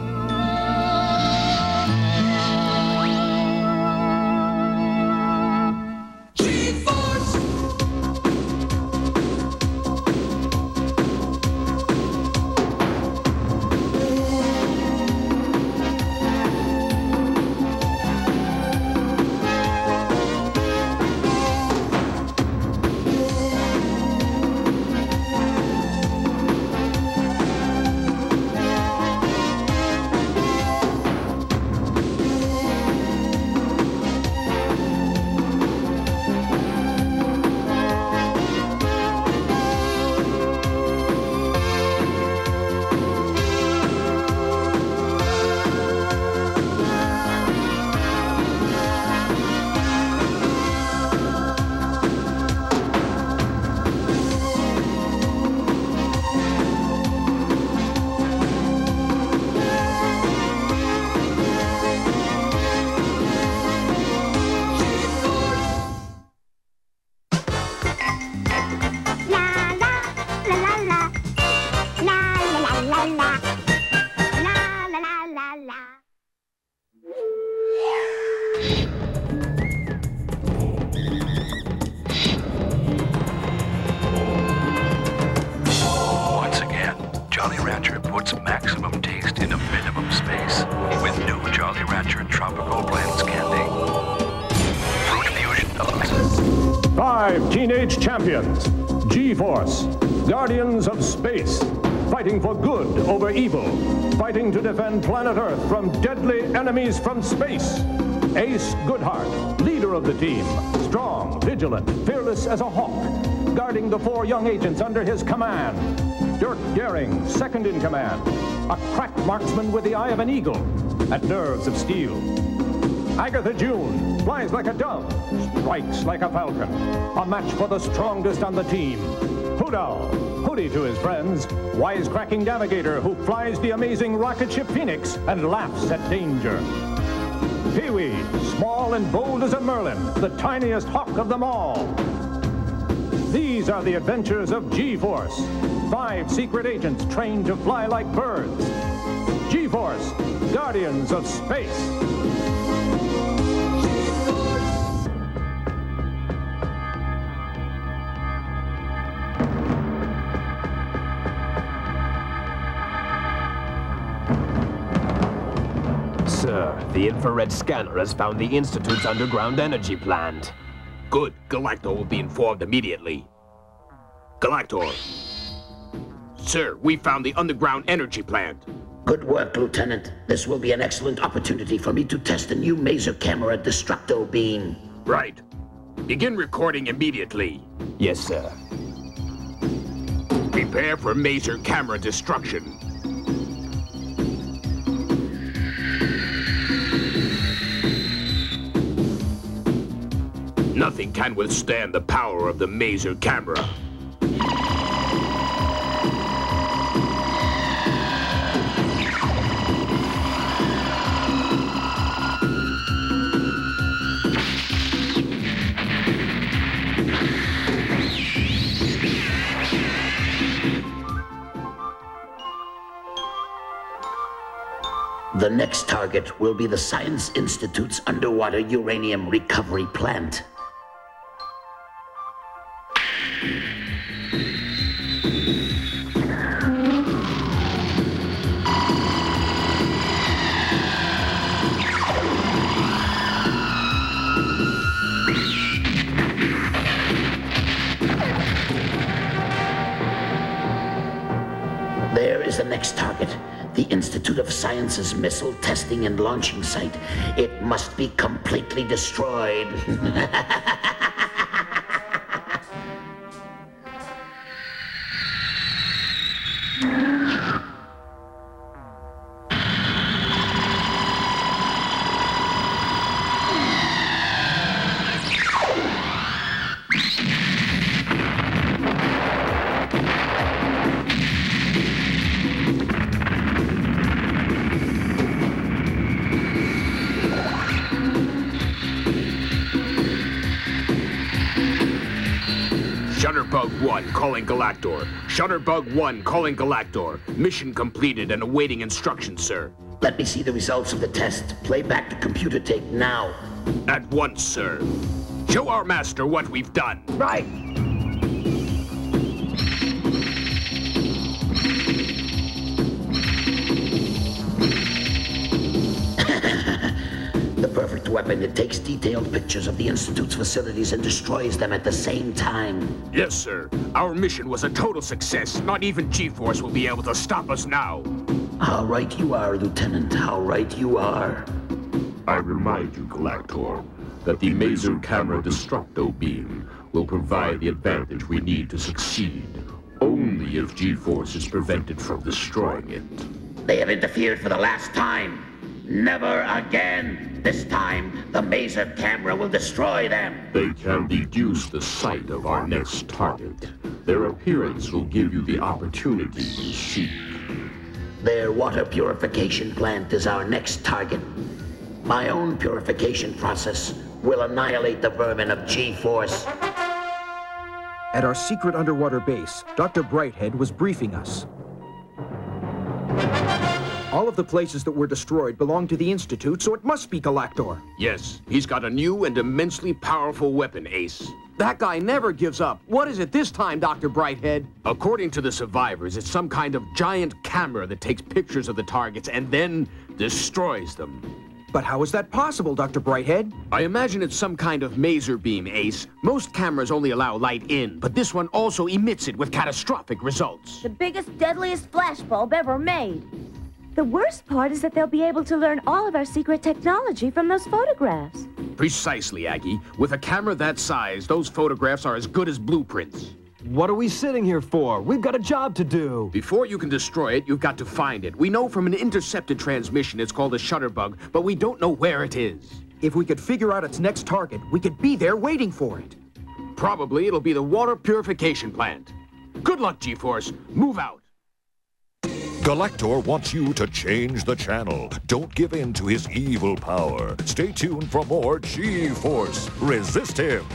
Five teenage champions, G-Force, guardians of space, fighting for good over evil, fighting to defend planet Earth from deadly enemies from space. Ace Goodhart, leader of the team, strong, vigilant, fearless as a hawk, guarding the four young agents under his command. Dirk Daring, second in command, a crack marksman with the eye of an eagle and nerves of steel. Agatha June flies like a dove, strikes like a falcon, a match for the strongest on the team. Hoodow, Hootie to his friends, wisecracking navigator who flies the amazing rocket ship Phoenix and laughs at danger. Pee-wee, small and bold as a merlin, the tiniest hawk of them all. These are the adventures of G-Force, five secret agents trained to fly like birds. G-Force, Guardians of Space. Sir, the infrared scanner has found the Institute's underground energy plant. Good. Galactor will be informed immediately. Galactor. Sir, we found the underground energy plant. Good work, Lieutenant. This will be an excellent opportunity for me to test a new maser camera destructo beam. Right. Begin recording immediately. Yes, sir. Prepare for maser camera destruction. Nothing can withstand the power of the maser camera. The next target will be the Science Institute's underwater uranium recovery plant. There is the next target, the Institute of Science's missile testing and launching site. It must be completely destroyed. Shutterbug one, calling Galactor. Shutterbug one, calling Galactor. Mission completed and awaiting instructions, sir. Let me see the results of the test. Play back the computer tape now. At once, sir. Show our master what we've done. Right. The perfect weapon. It takes detailed pictures of the Institute's facilities and destroys them at the same time. Yes, sir. Our mission was a total success. Not even G-Force will be able to stop us now. How right you are, Lieutenant. How right you are. I remind you, Galactor, that the maser camera destructo beam will provide the advantage we need to succeed, only if G-Force is prevented from destroying it. They have interfered for the last time. Never again! This time, the maser camera will destroy them! They can deduce the site of our next target. Their appearance will give you the opportunity you seek. Their water purification plant is our next target. My own purification process will annihilate the vermin of G-Force. At our secret underwater base, Doctor Brighthead was briefing us. All of the places that were destroyed belong to the Institute, so it must be Galactor. Yes, he's got a new and immensely powerful weapon, Ace. That guy never gives up. What is it this time, Doctor Brighthead? According to the survivors, it's some kind of giant camera that takes pictures of the targets and then destroys them. But how is that possible, Doctor Brighthead? I imagine it's some kind of maser beam, Ace. Most cameras only allow light in, but this one also emits it with catastrophic results. The biggest, deadliest flashbulb ever made. The worst part is that they'll be able to learn all of our secret technology from those photographs. Precisely, Aggie. With a camera that size, those photographs are as good as blueprints. What are we sitting here for? We've got a job to do. Before you can destroy it, you've got to find it. We know from an intercepted transmission it's called a shutterbug, but we don't know where it is. If we could figure out its next target, we could be there waiting for it. Probably it'll be the water purification plant. Good luck, G-Force. Move out. Galactor wants you to change the channel. Don't give in to his evil power. Stay tuned for more G-Force. Resist him.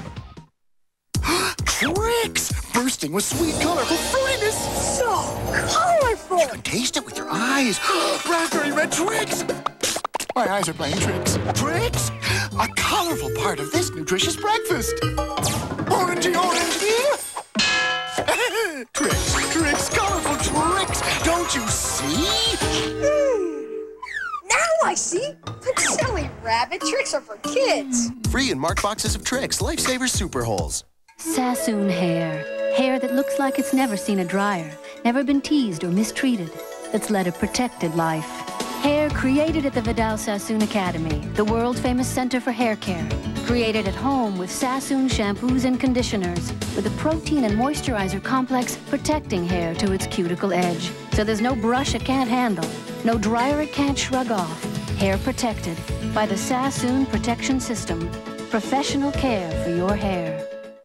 Tricks! Bursting with sweet, colorful fruitiness! So colorful! You can taste it with your eyes. Raspberry red Tricks! My eyes are playing tricks. Tricks? A colorful part of this nutritious breakfast. Orangey orange here! Tricks, tricks, colorful tricks! Don't you see? Mm. Now I see! Silly rabbit, tricks are for kids. Free in marked boxes of Tricks, Lifesavers Super Holes. Sassoon hair. Hair that looks like it's never seen a dryer, never been teased or mistreated, that's led a protected life. Hair created at the Vidal Sassoon Academy, the world-famous center for hair care. Created at home with Sassoon shampoos and conditioners, with a protein and moisturizer complex protecting hair to its cuticle edge. So there's no brush it can't handle, no dryer it can't shrug off. Hair protected by the Sassoon Protection System. Professional care for your hair.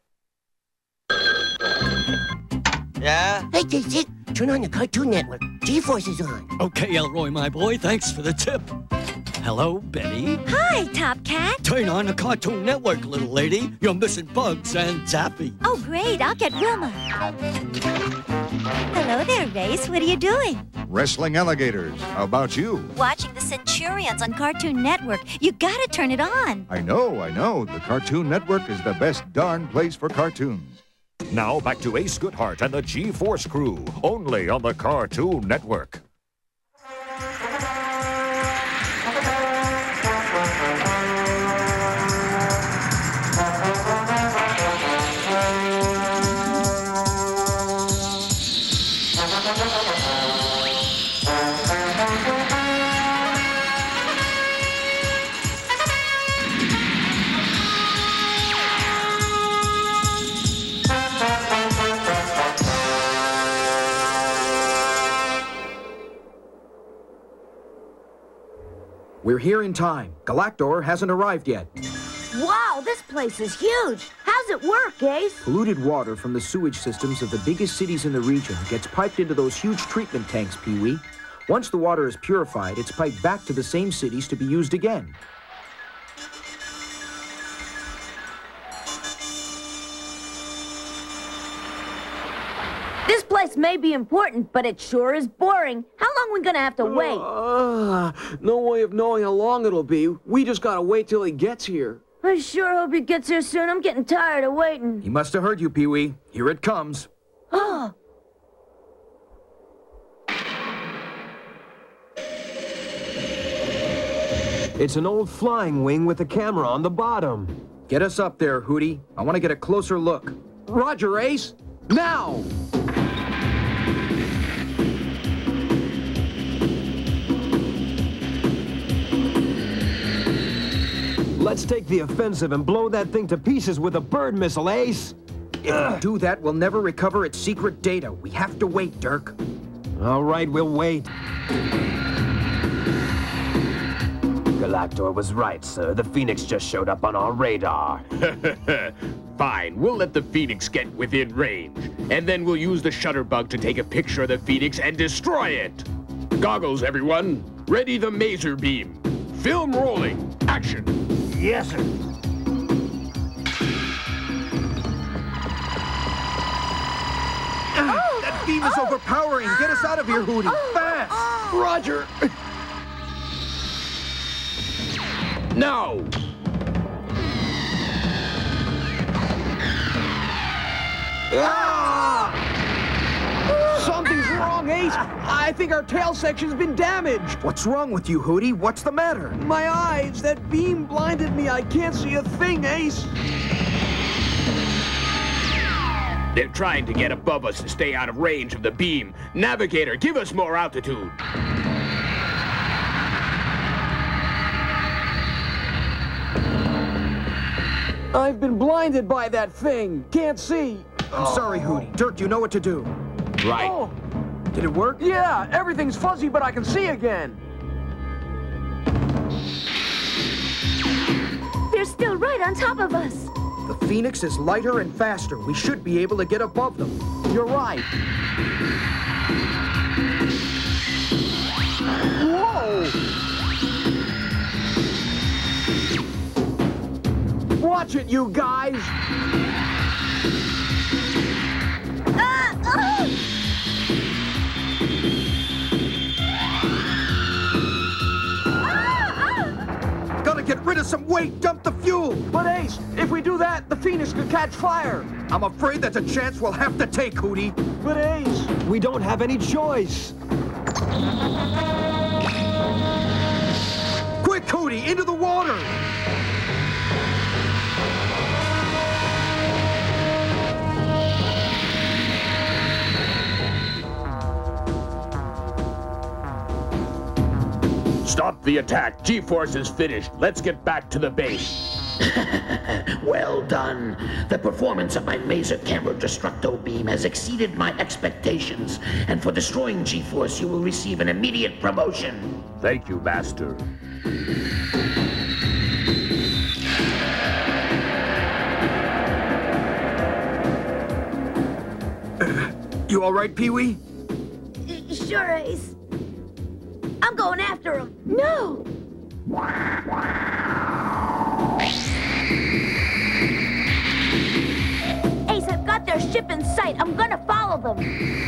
Yeah? Hey, Dick, turn on the Cartoon Network. G-Force is on. Okay, Elroy, my boy, thanks for the tip. Hello, Betty. Hi, Top Cat. Turn on the Cartoon Network, little lady. You're missing Bugs and Zappy. Oh, great. I'll get Wilma. Hello there, Race. What are you doing? Wrestling alligators. How about you? Watching the Centurions on Cartoon Network. You gotta turn it on. I know, I know. The Cartoon Network is the best darn place for cartoons. Now back to Ace Goodhart and the G-Force crew, only on the Cartoon Network. We're here in time. Galactor hasn't arrived yet. Wow, this place is huge. How's it work, Ace? Polluted water from the sewage systems of the biggest cities in the region gets piped into those huge treatment tanks, Pee-wee. Once the water is purified, it's piped back to the same cities to be used again. This place may be important, but it sure is boring. How long are we gonna have to wait? Uh, no way of knowing how long it'll be. We just gotta wait till he gets here. I sure hope he gets here soon. I'm getting tired of waiting. He must have heard you, Pee-wee. Here it comes. Oh. It's an old flying wing with a camera on the bottom. Get us up there, Hootie. I want to get a closer look. Roger, Ace. Now! Let's take the offensive and blow that thing to pieces with a bird missile, Ace. If we do that, we'll never recover its secret data. We have to wait, Dirk. All right, we'll wait. Galactor was right, sir. The Phoenix just showed up on our radar. Fine, we'll let the Phoenix get within range, and then we'll use the Shutterbug to take a picture of the Phoenix and destroy it. Goggles, everyone. Ready the Maser Beam. Film rolling. Action. Yes, sir. Oh, that beam is oh, overpowering. Get us out of here, Hootie. Oh, Fast. Oh. Roger. Now. Ah! Something's wrong, Ace. I think our tail section's been damaged. What's wrong with you, Hootie? What's the matter? My eyes. That beam blinded me. I can't see a thing, Ace. They're trying to get above us to stay out of range of the beam. Navigator, give us more altitude. I've been blinded by that thing. Can't see. I'm oh. sorry, Hootie. Dirk, you know what to do. Right. Oh. Did it work? Yeah, everything's fuzzy, but I can see again. They're still right on top of us. The Phoenix is lighter and faster. We should be able to get above them. You're right. Watch it, you guys! Ah, ah! Gotta get rid of some weight, dump the fuel! But Ace, if we do that, the Phoenix could catch fire! I'm afraid that's a chance we'll have to take, Hootie. But Ace... We don't have any choice. Quick, Hootie, into the water! Stop the attack. G-Force is finished. Let's get back to the base. Well done. The performance of my Maser Camera Destructo Beam has exceeded my expectations, and for destroying G-Force, you will receive an immediate promotion. Thank you, Master. You all right, Pee-wee? Sure, Ace. I'm going after him. No! Ace, I've got their ship in sight. I'm gonna follow them.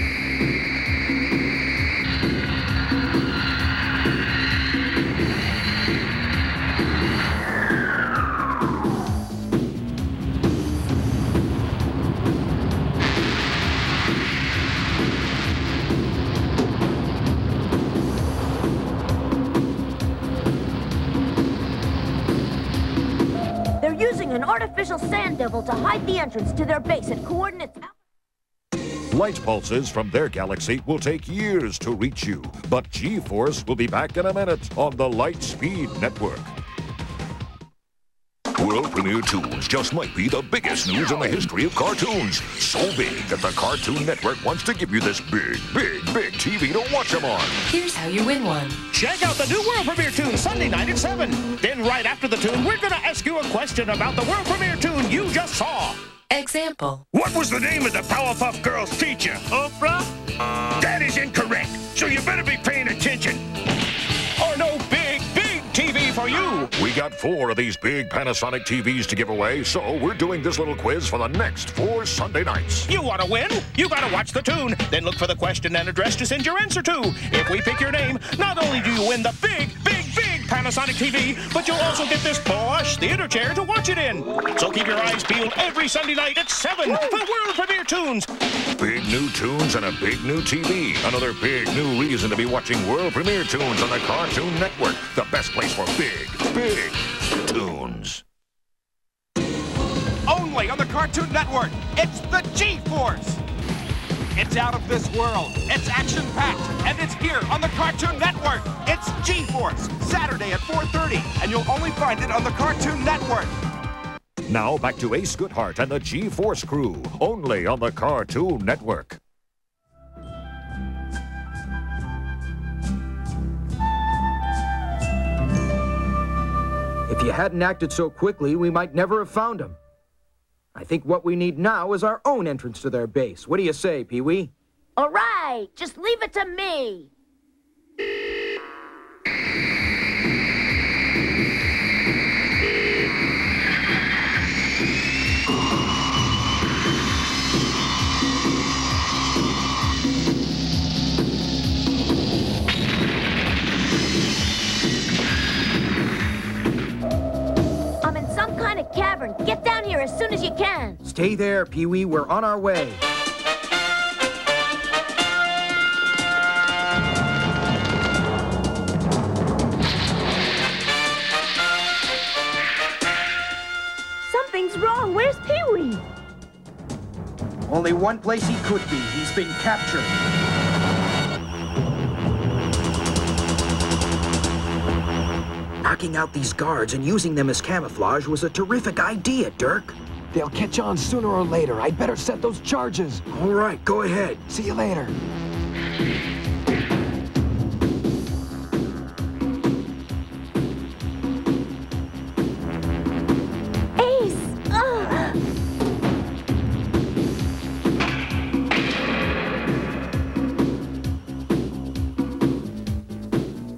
Using an artificial sand devil to hide the entrance to their base at coordinates... Light pulses from their galaxy will take years to reach you, but G-Force will be back in a minute on the Light Speed Network. World Premiere Toons just might be the biggest news in the history of cartoons. So big that the Cartoon Network wants to give you this big, big, big T V to watch them on. Here's how you win one. Check out the new World Premiere Toon Sunday night at seven. Then right after the tune, we're going to ask you a question about the World Premiere Toon you just saw. Example. What was the name of the Powerpuff Girls teacher? Oprah? That is incorrect, so you better be paying attention. Or no big, big T V for you. We got four of these big Panasonic T Vs to give away, so we're doing this little quiz for the next four Sunday nights. You want to win? You got to watch the tune, then look for the question and address to send your answer to. If we pick your name, not only do you win the big, big, big Panasonic T V, but you'll also get this plush theater chair to watch it in. So keep your eyes peeled every Sunday night at seven for World Premiere Toons. Big new tunes and a big new T V. Another big new reason to be watching World Premiere Toons on the Cartoon Network. The best place for big, big tunes. Only on the Cartoon Network, it's the G-Force. It's out of this world, it's action-packed, and it's here on the Cartoon Network. It's G-Force, Saturday at four thirty, and you'll only find it on the Cartoon Network. Now back to Ace Goodhart and the G-Force crew, only on the Cartoon Network. If you hadn't acted so quickly, we might never have found him. I think what we need now is our own entrance to their base. What do you say, Pee-wee? All right, just leave it to me. Cavern. Get down here as soon as you can. Stay there, Pee-wee. We're on our way. Something's wrong. Where's Pee-wee? Only one place he could be. He's been captured. Knocking out these guards and using them as camouflage was a terrific idea, Dirk. They'll catch on sooner or later. I'd better set those charges. All right, go ahead. See you later.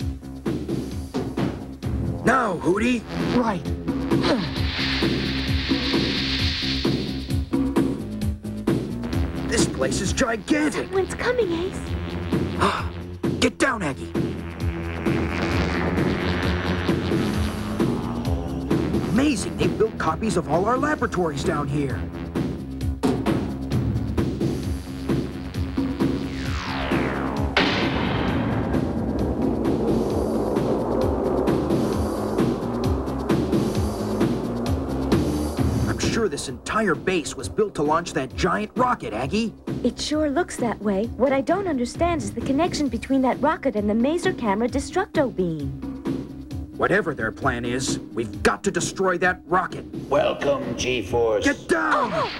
Now, Hootie. Right. place is gigantic. Someone's coming, Ace. Get down, Aggie. Amazing, they've built copies of all our laboratories down here. I'm sure this entire base was built to launch that giant rocket, Aggie. It sure looks that way. What I don't understand is the connection between that rocket and the maser camera destructo beam. Whatever their plan is, we've got to destroy that rocket. Welcome, G-Force. Get down! Oh.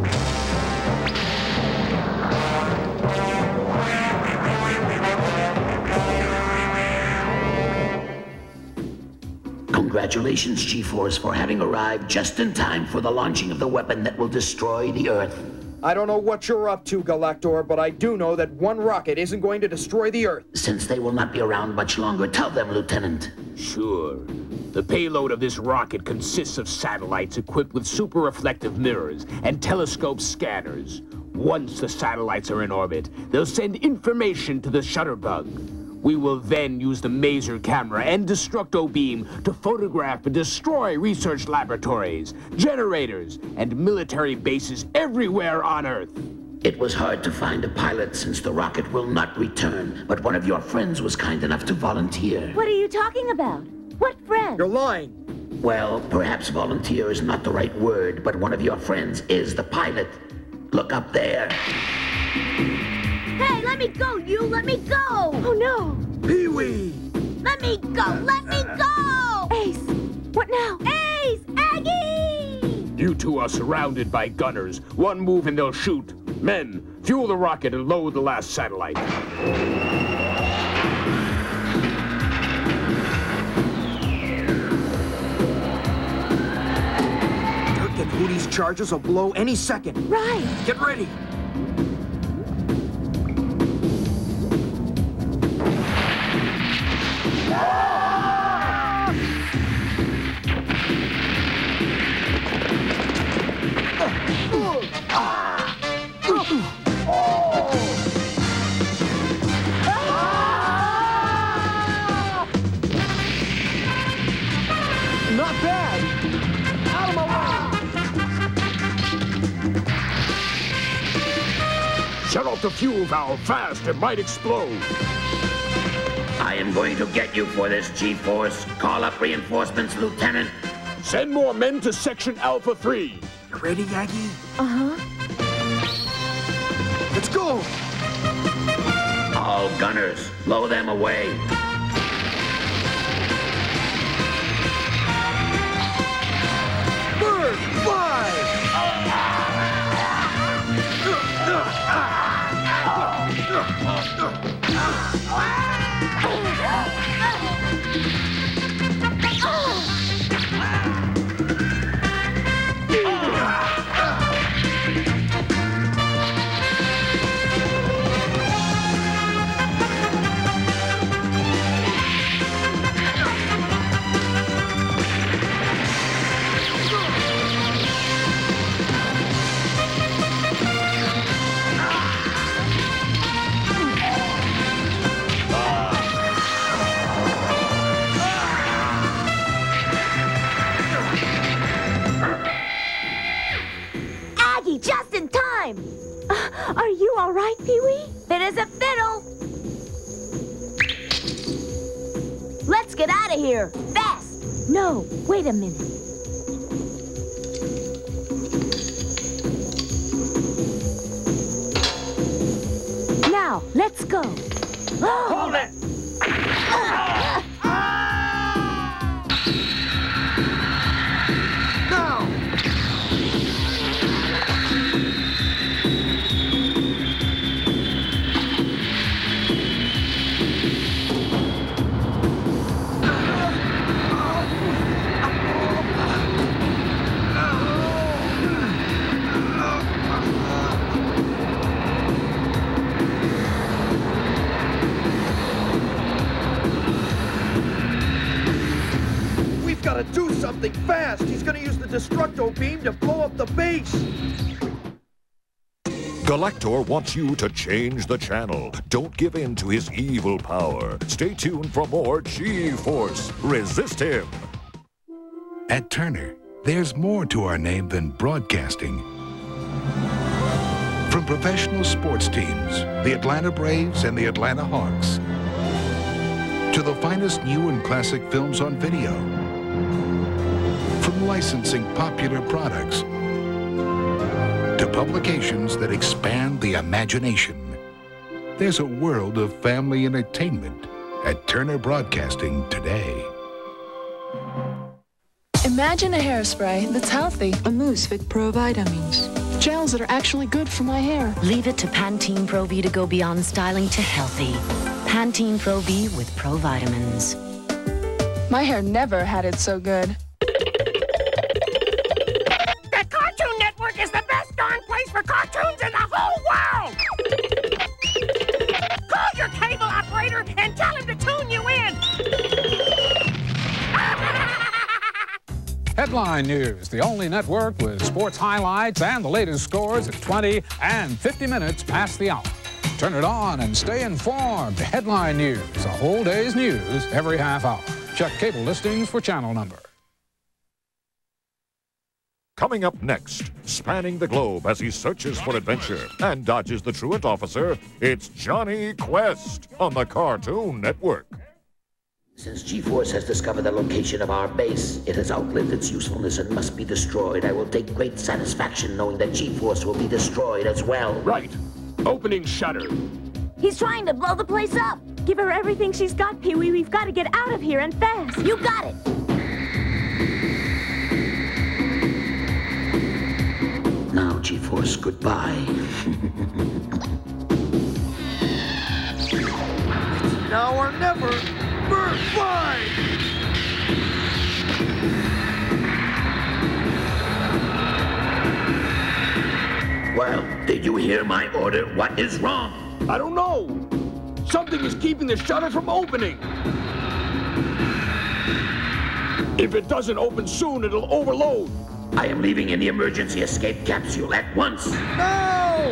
Congratulations, G-Force, for having arrived just in time for the launching of the weapon that will destroy the Earth. I don't know what you're up to, Galactor, but I do know that one rocket isn't going to destroy the Earth. Since they will not be around much longer, tell them, Lieutenant. Sure. The payload of this rocket consists of satellites equipped with super reflective mirrors and telescope scanners. Once the satellites are in orbit, they'll send information to the shutterbug. We will then use the maser camera and destructo beam to photograph and destroy research laboratories, generators, and military bases everywhere on Earth. It was hard to find a pilot since the rocket will not return, but one of your friends was kind enough to volunteer. What are you talking about? What friend? You're lying. Well, perhaps volunteer is not the right word, but one of your friends is the pilot. Look up there. Hey, let me go, you! Let me go! Oh, no! Pee-wee! Let me go! Let me go! Ace! What now? Ace! Aggie! You two are surrounded by gunners. One move and they'll shoot. Men, fuel the rocket and load the last satellite. Dirk and Hootie's charges will blow any second. Right! Get ready! Not bad! Out of my way! Shut off the fuel valve fast, it might explode. I am going to get you for this, G-Force. Call up reinforcements, Lieutenant. Send more men to Section Alpha three. You ready, Aggie? Uh-huh. Let's go! All gunners, blow them away. Bird, fly! Just in time! Uh, are you all right, Pee-wee? Fit as a fiddle! Let's get out of here, fast! No, wait a minute. Now, let's go. Hold it! Now! Gotta do something fast! He's gonna use the destructo beam to blow up the base! Galactor wants you to change the channel. Don't give in to his evil power. Stay tuned for more G-Force. Resist him. At Turner, there's more to our name than broadcasting. From professional sports teams, the Atlanta Braves and the Atlanta Hawks, to the finest new and classic films on video, from licensing popular products to publications that expand the imagination. There's a world of family entertainment at Turner Broadcasting today. Imagine a hairspray that's healthy. A mousse with pro vitamins. Gels that are actually good for my hair. Leave it to Pantene Pro V to go beyond styling to healthy. Pantene Pro V with pro vitamins. My hair never had it so good. The Cartoon Network is the best darn place for cartoons in the whole world! Call your cable operator and tell him to tune you in! Headline News, the only network with sports highlights and the latest scores at twenty and fifty minutes past the hour. Turn it on and stay informed. Headline News, a whole day's news every half hour. Check cable listings for channel number. Coming up next, spanning the globe as he searches for adventure and dodges the truant officer, it's Johnny Quest on the Cartoon Network. Since G-Force has discovered the location of our base, it has outlived its usefulness and must be destroyed. I will take great satisfaction knowing that G-Force will be destroyed as well. Right. Opening shutter. He's trying to blow the place up. Give her everything she's got, Pee-wee. We've got to get out of here and fast. You got it. Now, G-Force, goodbye. It's now or never. Bird fly! Well, did you hear my order? What is wrong? I don't know. Something is keeping the shutter from opening. If it doesn't open soon, it'll overload. I am leaving in the emergency escape capsule at once. No!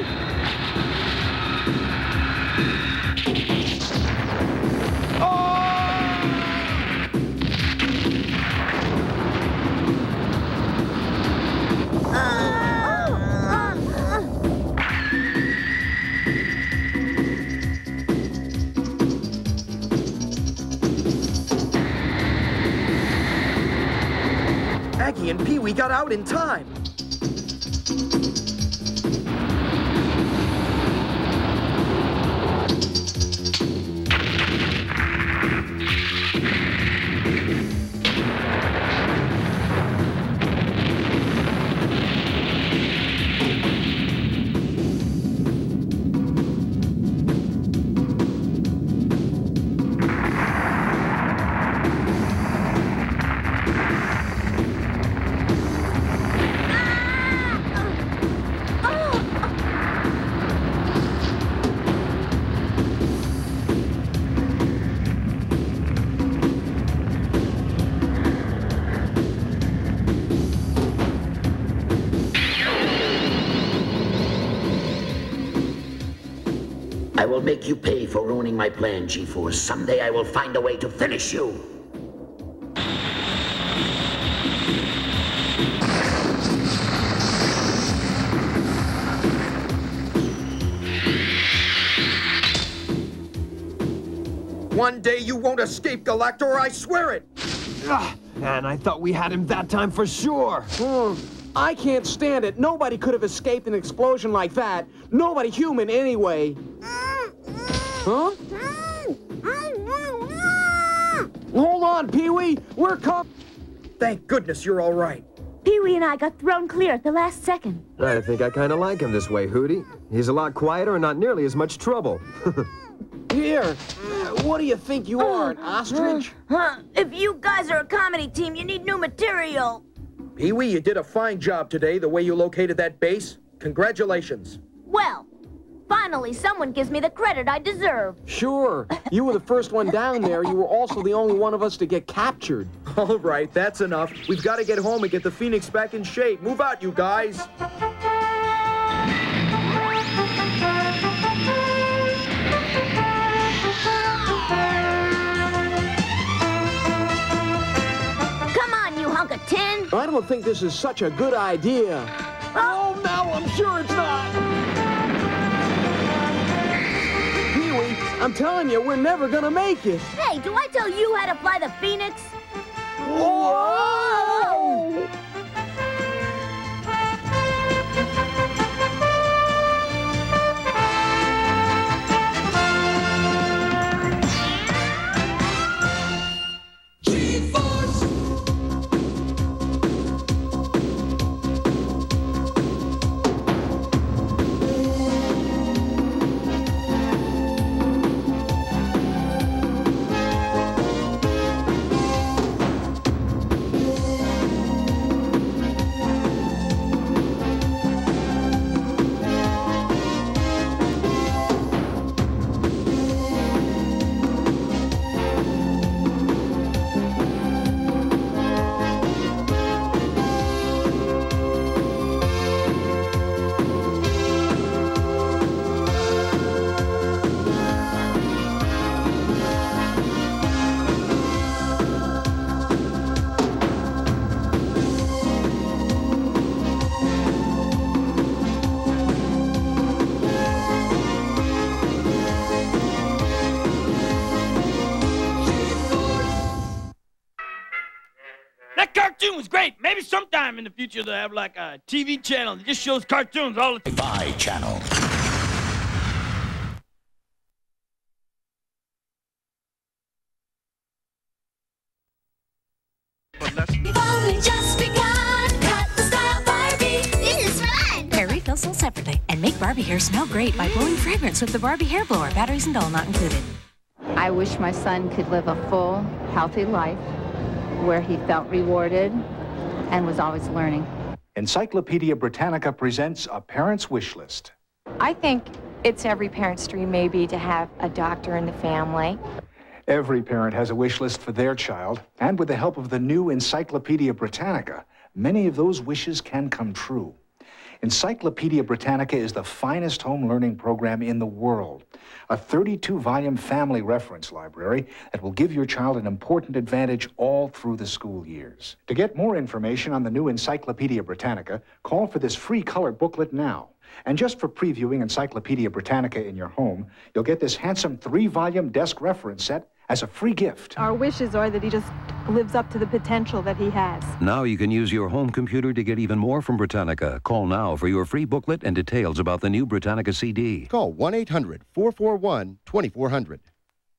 Aggie and Pee-wee got out in time. I will make you pay for ruining my plan, G-Force. Someday I will find a way to finish you. One day you won't escape, Galactor, I swear it! Ugh, man, I thought we had him that time for sure. Mm, I can't stand it. Nobody could have escaped an explosion like that. Nobody human, anyway. Huh? Hold on, Pee-wee. We're com- Thank goodness you're all right. Pee-wee and I got thrown clear at the last second. I think I kind of like him this way, Hootie. He's a lot quieter and not nearly as much trouble. Here, what do you think you are, an ostrich? Huh? If you guys are a comedy team, you need new material. Pee-wee, you did a fine job today, the way you located that base. Congratulations. Well, finally someone gives me the credit I deserve. Sure. You were the first one down there. You were also the only one of us to get captured. All right, that's enough. We've got to get home and get the Phoenix back in shape. Move out, you guys. don't think this is such a good idea. Oh, no, I'm sure it's not. Pee-wee, I'm telling you, we're never gonna make it. Hey, do I tell you how to fly the Phoenix? Whoa! Cartoon was great. Maybe sometime in the future they'll have like a T V channel that just shows cartoons all the time. Buy channel. We've only just begun. Cut the style Barbie. This is fun. Hair refills sold separately and make Barbie hair smell great by blowing fragrance with the Barbie hair blower. Batteries and all not included. I wish my son could live a full, healthy life where he felt rewarded and was always learning. Encyclopedia Britannica presents a parent's wish list. I think it's every parent's dream maybe to have a doctor in the family. Every parent has a wish list for their child, and with the help of the new Encyclopedia Britannica, many of those wishes can come true. Encyclopedia Britannica is the finest home learning program in the world. A thirty-two volume family reference library that will give your child an important advantage all through the school years. To get more information on the new Encyclopedia Britannica, call for this free color booklet now. And just for previewing Encyclopedia Britannica in your home, you'll get this handsome three volume desk reference set as a free gift. Our wishes are that he just lives up to the potential that he has. Now you can use your home computer to get even more from Britannica. Call now for your free booklet and details about the new Britannica C D. Call one eight hundred, four four one, two four zero zero.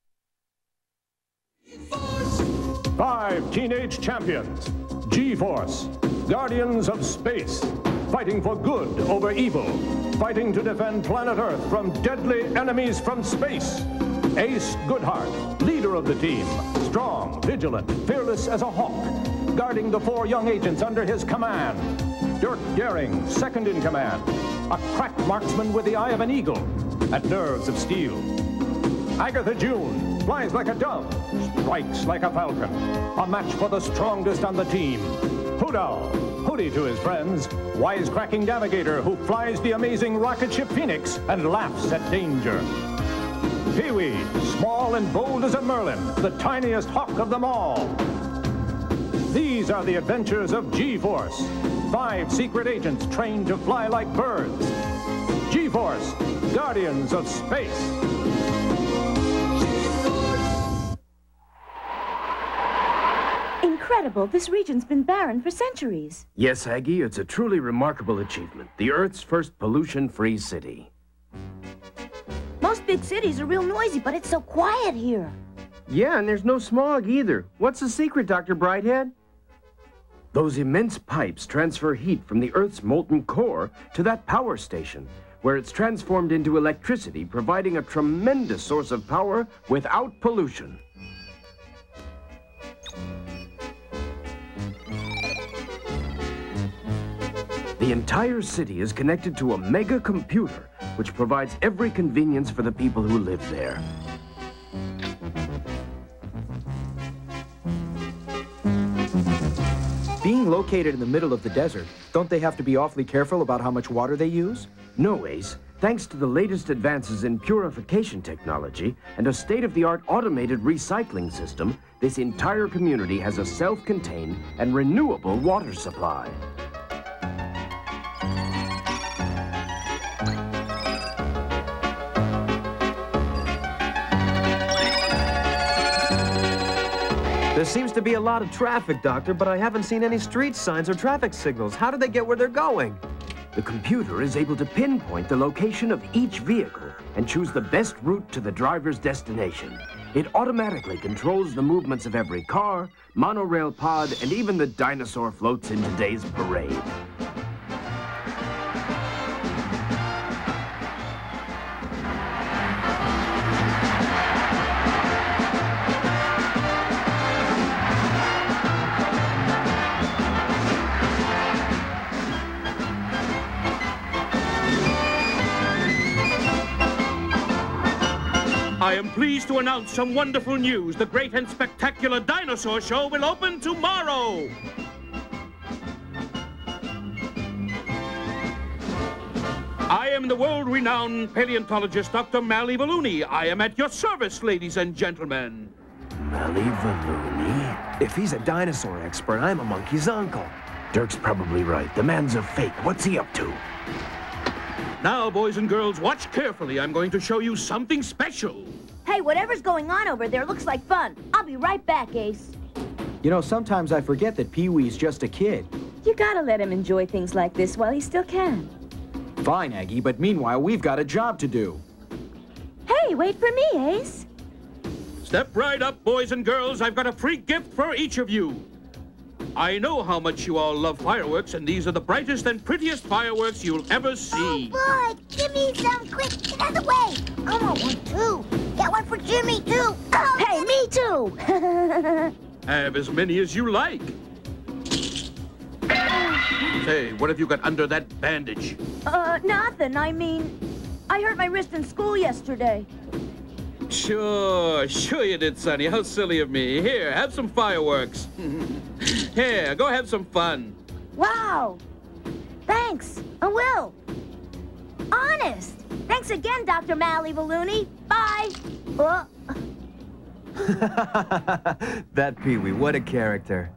Five teenage champions. G-Force. Guardians of space. Fighting for good over evil. Fighting to defend planet Earth from deadly enemies from space. Ace Goodhart, leader of the team, strong, vigilant, fearless as a hawk, guarding the four young agents under his command. Dirk Daring, second in command, a crack marksman with the eye of an eagle, and nerves of steel. Agatha June, flies like a dove, strikes like a falcon, a match for the strongest on the team. Hoodow, Hootie to his friends, wisecracking navigator who flies the amazing rocket ship Phoenix and laughs at danger. Pee-wee, small and bold as a merlin, the tiniest hawk of them all. These are the adventures of G-Force, five secret agents trained to fly like birds. G-Force, Guardians of Space. Incredible, this region's been barren for centuries. Yes, Aggie, it's a truly remarkable achievement. The Earth's first pollution-free city. Most big cities are real noisy, but it's so quiet here. Yeah, and there's no smog either. What's the secret, Doctor Brighthead? Those immense pipes transfer heat from the Earth's molten core to that power station, where it's transformed into electricity, providing a tremendous source of power without pollution. The entire city is connected to a mega computer, which provides every convenience for the people who live there. Being located in the middle of the desert, don't they have to be awfully careful about how much water they use? No, Ace. Thanks to the latest advances in purification technology and a state-of-the-art automated recycling system, this entire community has a self-contained and renewable water supply. There seems to be a lot of traffic, Doctor, but I haven't seen any street signs or traffic signals. How do they get where they're going? The computer is able to pinpoint the location of each vehicle and choose the best route to the driver's destination. It automatically controls the movements of every car, monorail pod, and even the dinosaur floats in today's parade. I am pleased to announce some wonderful news. The great and spectacular dinosaur show will open tomorrow. I am the world-renowned paleontologist, Doctor Malivaluni. I am at your service, ladies and gentlemen. Malivaluni? If he's a dinosaur expert, I'm a monkey's uncle. Dirk's probably right. The man's a fake. What's he up to? Now, boys and girls, watch carefully. I'm going to show you something special. Hey, whatever's going on over there looks like fun. I'll be right back, Ace. You know, sometimes I forget that Pee-wee's just a kid. You gotta let him enjoy things like this while he still can. Fine, Aggie, but meanwhile, we've got a job to do. Hey, wait for me, Ace. Step right up, boys and girls. I've got a free gift for each of you. I know how much you all love fireworks, and these are the brightest and prettiest fireworks you'll ever see. Oh, boy, give me some quick. Get out of the way. I want one, too. Got one for Jimmy, too. Oh, hey, me, too. Have as many as you like. Say, what have you got under that bandage? Uh, nothing. I mean, I hurt my wrist in school yesterday. Sure, sure you did, Sonny. How silly of me. Here, have some fireworks. Here, go have some fun. Wow. Thanks. I will. Honest. Thanks again, Doctor Malivaluni. Bye. Uh. That Pee-wee, what a character.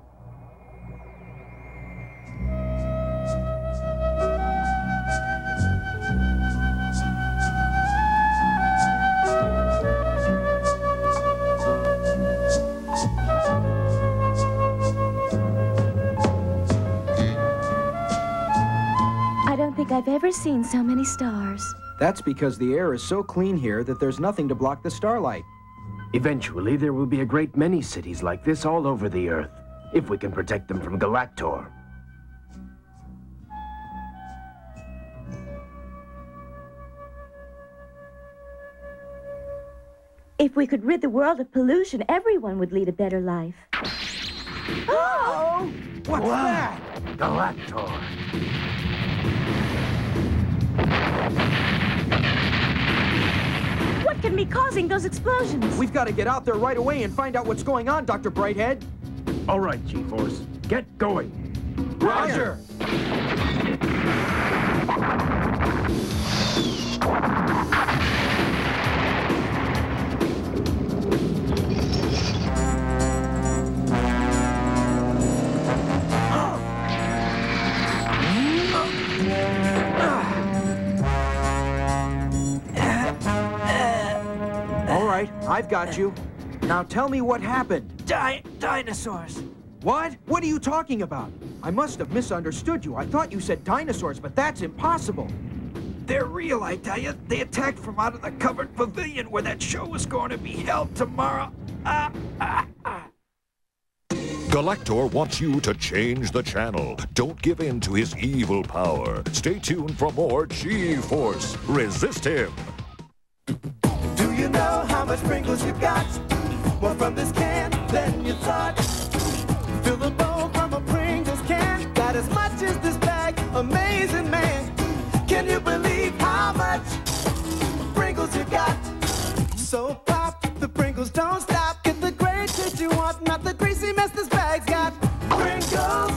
I don't think I've ever seen so many stars. That's because the air is so clean here that there's nothing to block the starlight. Eventually, there will be a great many cities like this all over the Earth, if we can protect them from Galactor. If we could rid the world of pollution, everyone would lead a better life. Oh! What's wow. that? Galactor. What can be causing those explosions? We've got to get out there right away and find out what's going on, Doctor Brighthead. All right, G-Force. Get going. Roger. I've got you. Now tell me what happened. Di dinosaurs. What? What are you talking about? I must have misunderstood you. I thought you said dinosaurs, but that's impossible. They're real, I tell you. They attacked from out of the covered pavilion where that show was going to be held tomorrow. Ah, ah, ah. Galactor wants you to change the channel. Don't give in to his evil power. Stay tuned for more G-Force. Resist him. Do you know how much sprinkles you got? More from this can than you thought. Fill the bowl from a Pringles can. Got as much as this bag. Amazing, man. Can you believe how much Pringles you got? So pop, the Pringles don't stop. Get the great taste you want, not the greasy mess this bag's got. Pringles.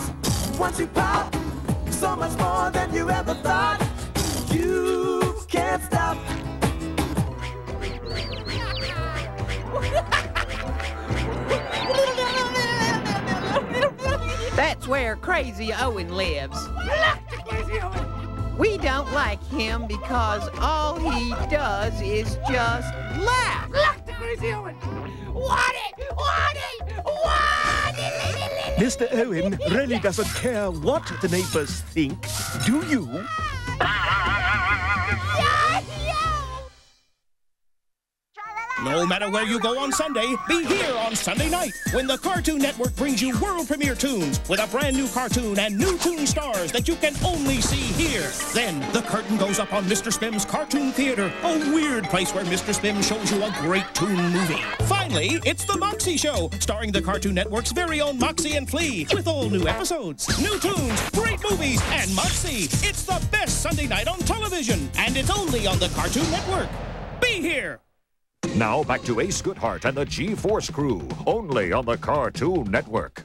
once you pop, so much more than you ever thought. You can't stop. That's where Crazy Owen lives. Crazy Owen. We don't like him because all he does is just laugh. Look to Crazy Owen. Want it! Want it! Want it! Mister Owen really doesn't care what the neighbors think, do you? No matter where you go on Sunday, be here on Sunday night when the Cartoon Network brings you world premiere tunes with a brand new cartoon and new toon stars that you can only see here. Then the curtain goes up on Mister Spim's Cartoon Theater, a weird place where Mister Spim shows you a great toon movie. Finally, it's the Moxie Show, starring the Cartoon Network's very own Moxie and Flea, with all new episodes, new tunes, great movies, and Moxie. It's the best Sunday night on television, and it's only on the Cartoon Network. Be here! Now back to Ace Goodhart and the G-Force crew, only on the Cartoon Network.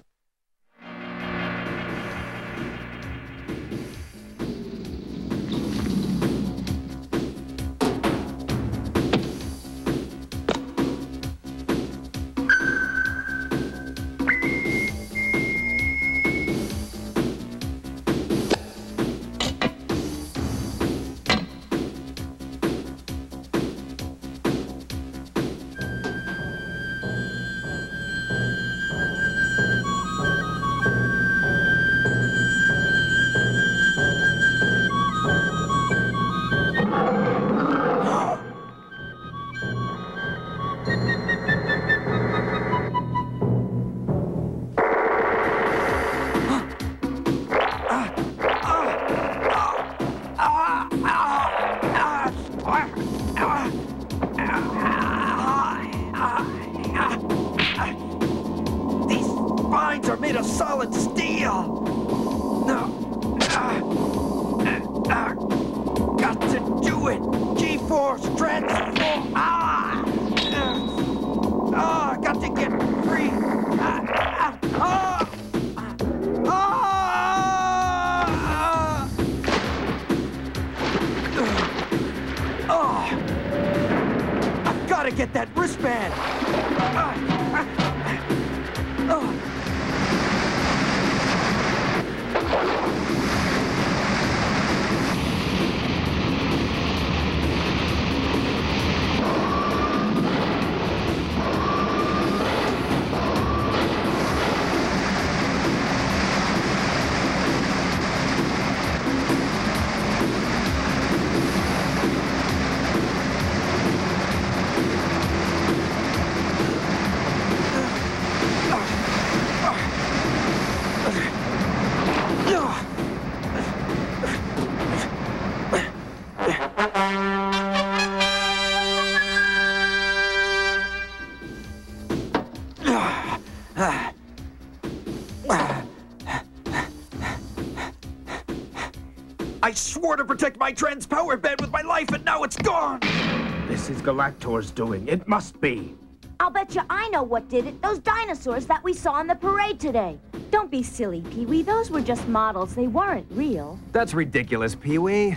I swore to protect my trans power bed with my life, and now it's gone! This is Galactor's doing. It must be. I'll bet you I know what did it. Those dinosaurs that we saw in the parade today. Don't be silly, Pee-wee. Those were just models. They weren't real. That's ridiculous, Pee-wee.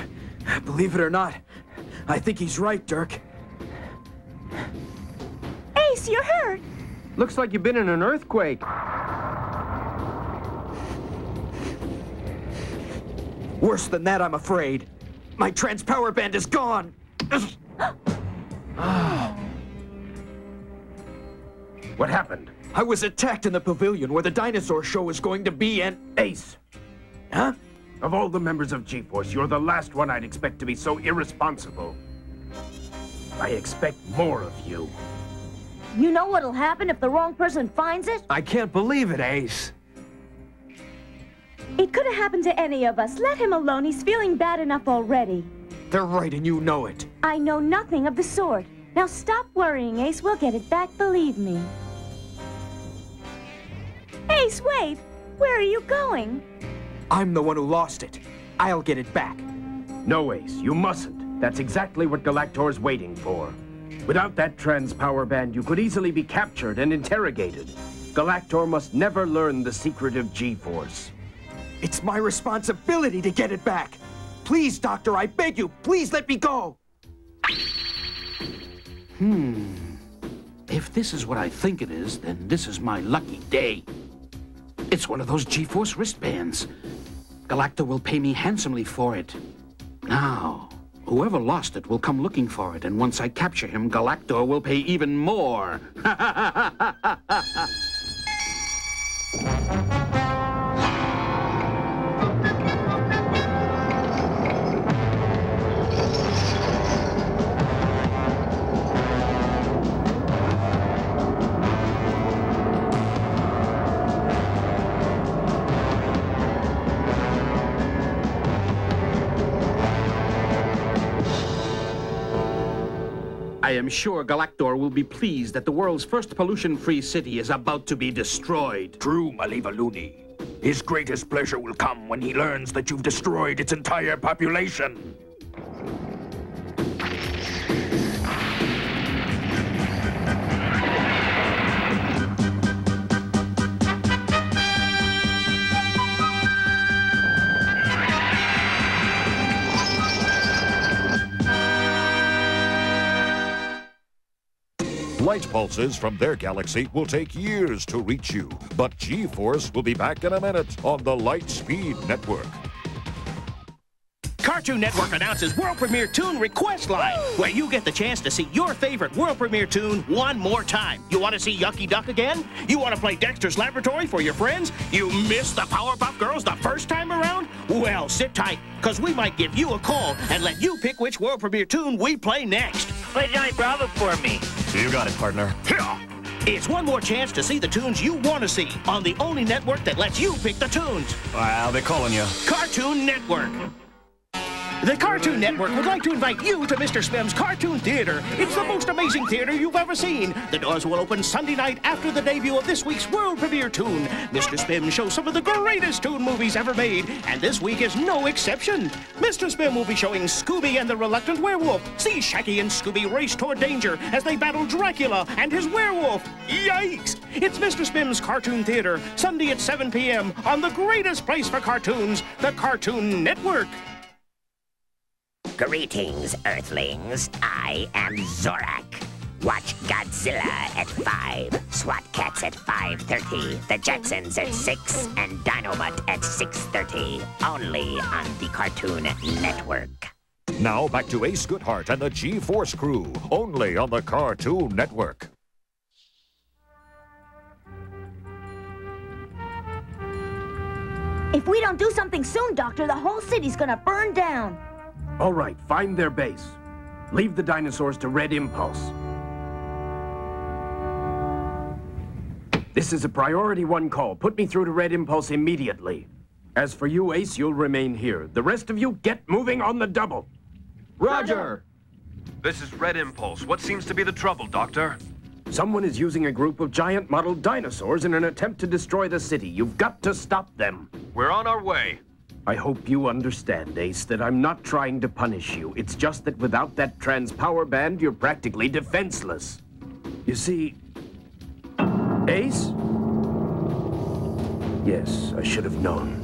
Believe it or not, I think he's right, Dirk. Ace, you're hurt. Looks like you've been in an earthquake. Worse than that, I'm afraid. My trans power band is gone. What happened? I was attacked in the pavilion where the dinosaur show was going to be, and... Ace! Huh? Of all the members of G-Force, you're the last one I'd expect to be so irresponsible. I expect more of you. You know what'll happen if the wrong person finds it? I can't believe it, Ace. It could have happened to any of us. Let him alone. He's feeling bad enough already. They're right, and you know it. I know nothing of the sort. Now stop worrying, Ace. We'll get it back, believe me. Ace, wait! Where are you going? I'm the one who lost it. I'll get it back. No, Ace, you mustn't. That's exactly what Galactor's waiting for. Without that trans power band, you could easily be captured and interrogated. Galactor must never learn the secret of G-Force. It's my responsibility to get it back. Please, Doctor, I beg you, please let me go. Hmm. If this is what I think it is, then this is my lucky day. It's one of those G-Force wristbands. Galactor will pay me handsomely for it. Now, whoever lost it will come looking for it, and once I capture him, Galactor will pay even more. I am sure Galactor will be pleased that the world's first pollution-free city is about to be destroyed. True, Malevaluni. His greatest pleasure will come when he learns that you've destroyed its entire population. Light pulses from their galaxy will take years to reach you, but G-Force will be back in a minute on the Lightspeed Network. Cartoon Network announces World Premiere Toon Request Line, where you get the chance to see your favorite World Premiere Toon one more time. You want to see Yucky Duck again? You want to play Dexter's Laboratory for your friends? You missed the Powerpuff Girls the first time around? Well, sit tight, because we might give you a call and let you pick which World Premiere Toon we play next. Play Johnny Bravo for me. You got it, partner. It's one more chance to see the tunes you want to see on the only network that lets you pick the tunes. I'll be calling you. Cartoon Network. The Cartoon Network would like to invite you to Mister Spim's Cartoon Theater. It's the most amazing theater you've ever seen. The doors will open Sunday night after the debut of this week's world premiere toon. Mister Spim shows some of the greatest toon movies ever made, and this week is no exception. Mister Spim will be showing Scooby and the Reluctant Werewolf. See Shaggy and Scooby race toward danger as they battle Dracula and his werewolf. Yikes! It's Mister Spim's Cartoon Theater, Sunday at seven p m on the greatest place for cartoons, the Cartoon Network. Greetings, Earthlings. I am Zorak. Watch Godzilla at five, SWAT Cats at five thirty, The Jetsons at six, and Dinobot at six thirty. Only on the Cartoon Network. Now back to Ace Goodhart and the G-Force crew, only on the Cartoon Network. If we don't do something soon, Doctor, the whole city's gonna burn down. All right, find their base. Leave the dinosaurs to Red Impulse. This is a priority one call. Put me through to Red Impulse immediately. As for you, Ace, you'll remain here. The rest of you, get moving on the double. Roger! This is Red Impulse. What seems to be the trouble, Doctor? Someone is using a group of giant model dinosaurs in an attempt to destroy the city. You've got to stop them. We're on our way. I hope you understand, Ace, that I'm not trying to punish you. It's just that without that trans-power band, you're practically defenseless. You see... Ace? Yes, I should have known.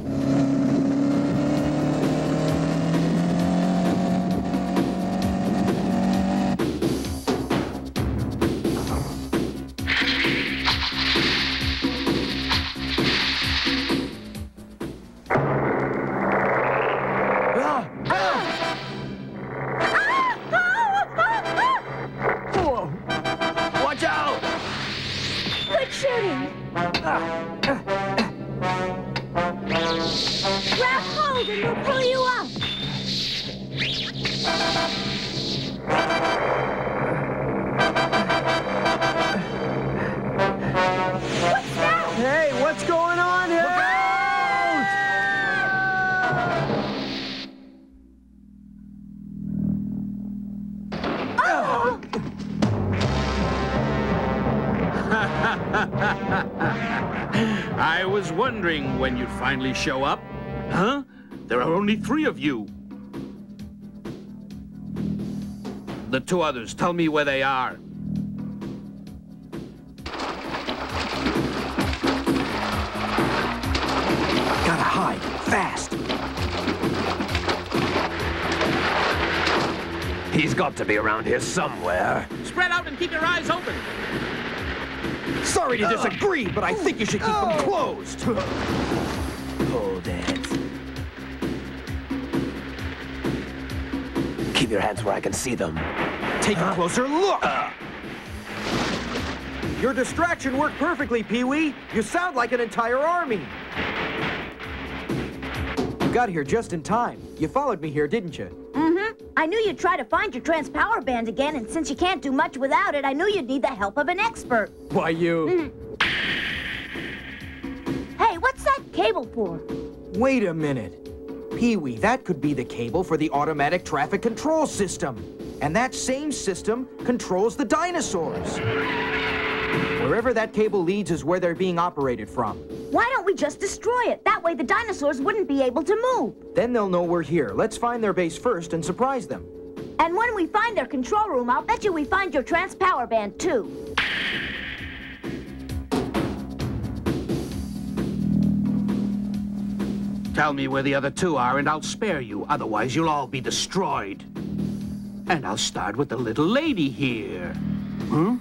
I was wondering when you'd finally show up. Huh? There are only three of you. The two others, tell me where they are. Gotta hide, fast. He's got to be around here somewhere. Spread out and keep your eyes open. Sorry to disagree, but I think you should keep them closed. Hold it. Keep your hands where I can see them. Take a closer look. Uh. Your distraction worked perfectly, Pee-wee. You sound like an entire army. You got here just in time. You followed me here, didn't you? Mm-hmm. I knew you'd try to find your trans-power band again, and since you can't do much without it, I knew you'd need the help of an expert. Why, you... Mm-hmm. Hey, what's that cable for? Wait a minute. Pee-wee, that could be the cable for the automatic traffic control system. And that same system controls the dinosaurs. Wherever that cable leads is where they're being operated from. Why don't we just destroy it? That way the dinosaurs wouldn't be able to move. Then they'll know we're here. Let's find their base first and surprise them. And when we find their control room, I'll bet you we find your trans-power band, too. Tell me where the other two are and I'll spare you. Otherwise, you'll all be destroyed. And I'll start with the little lady here. Hmm?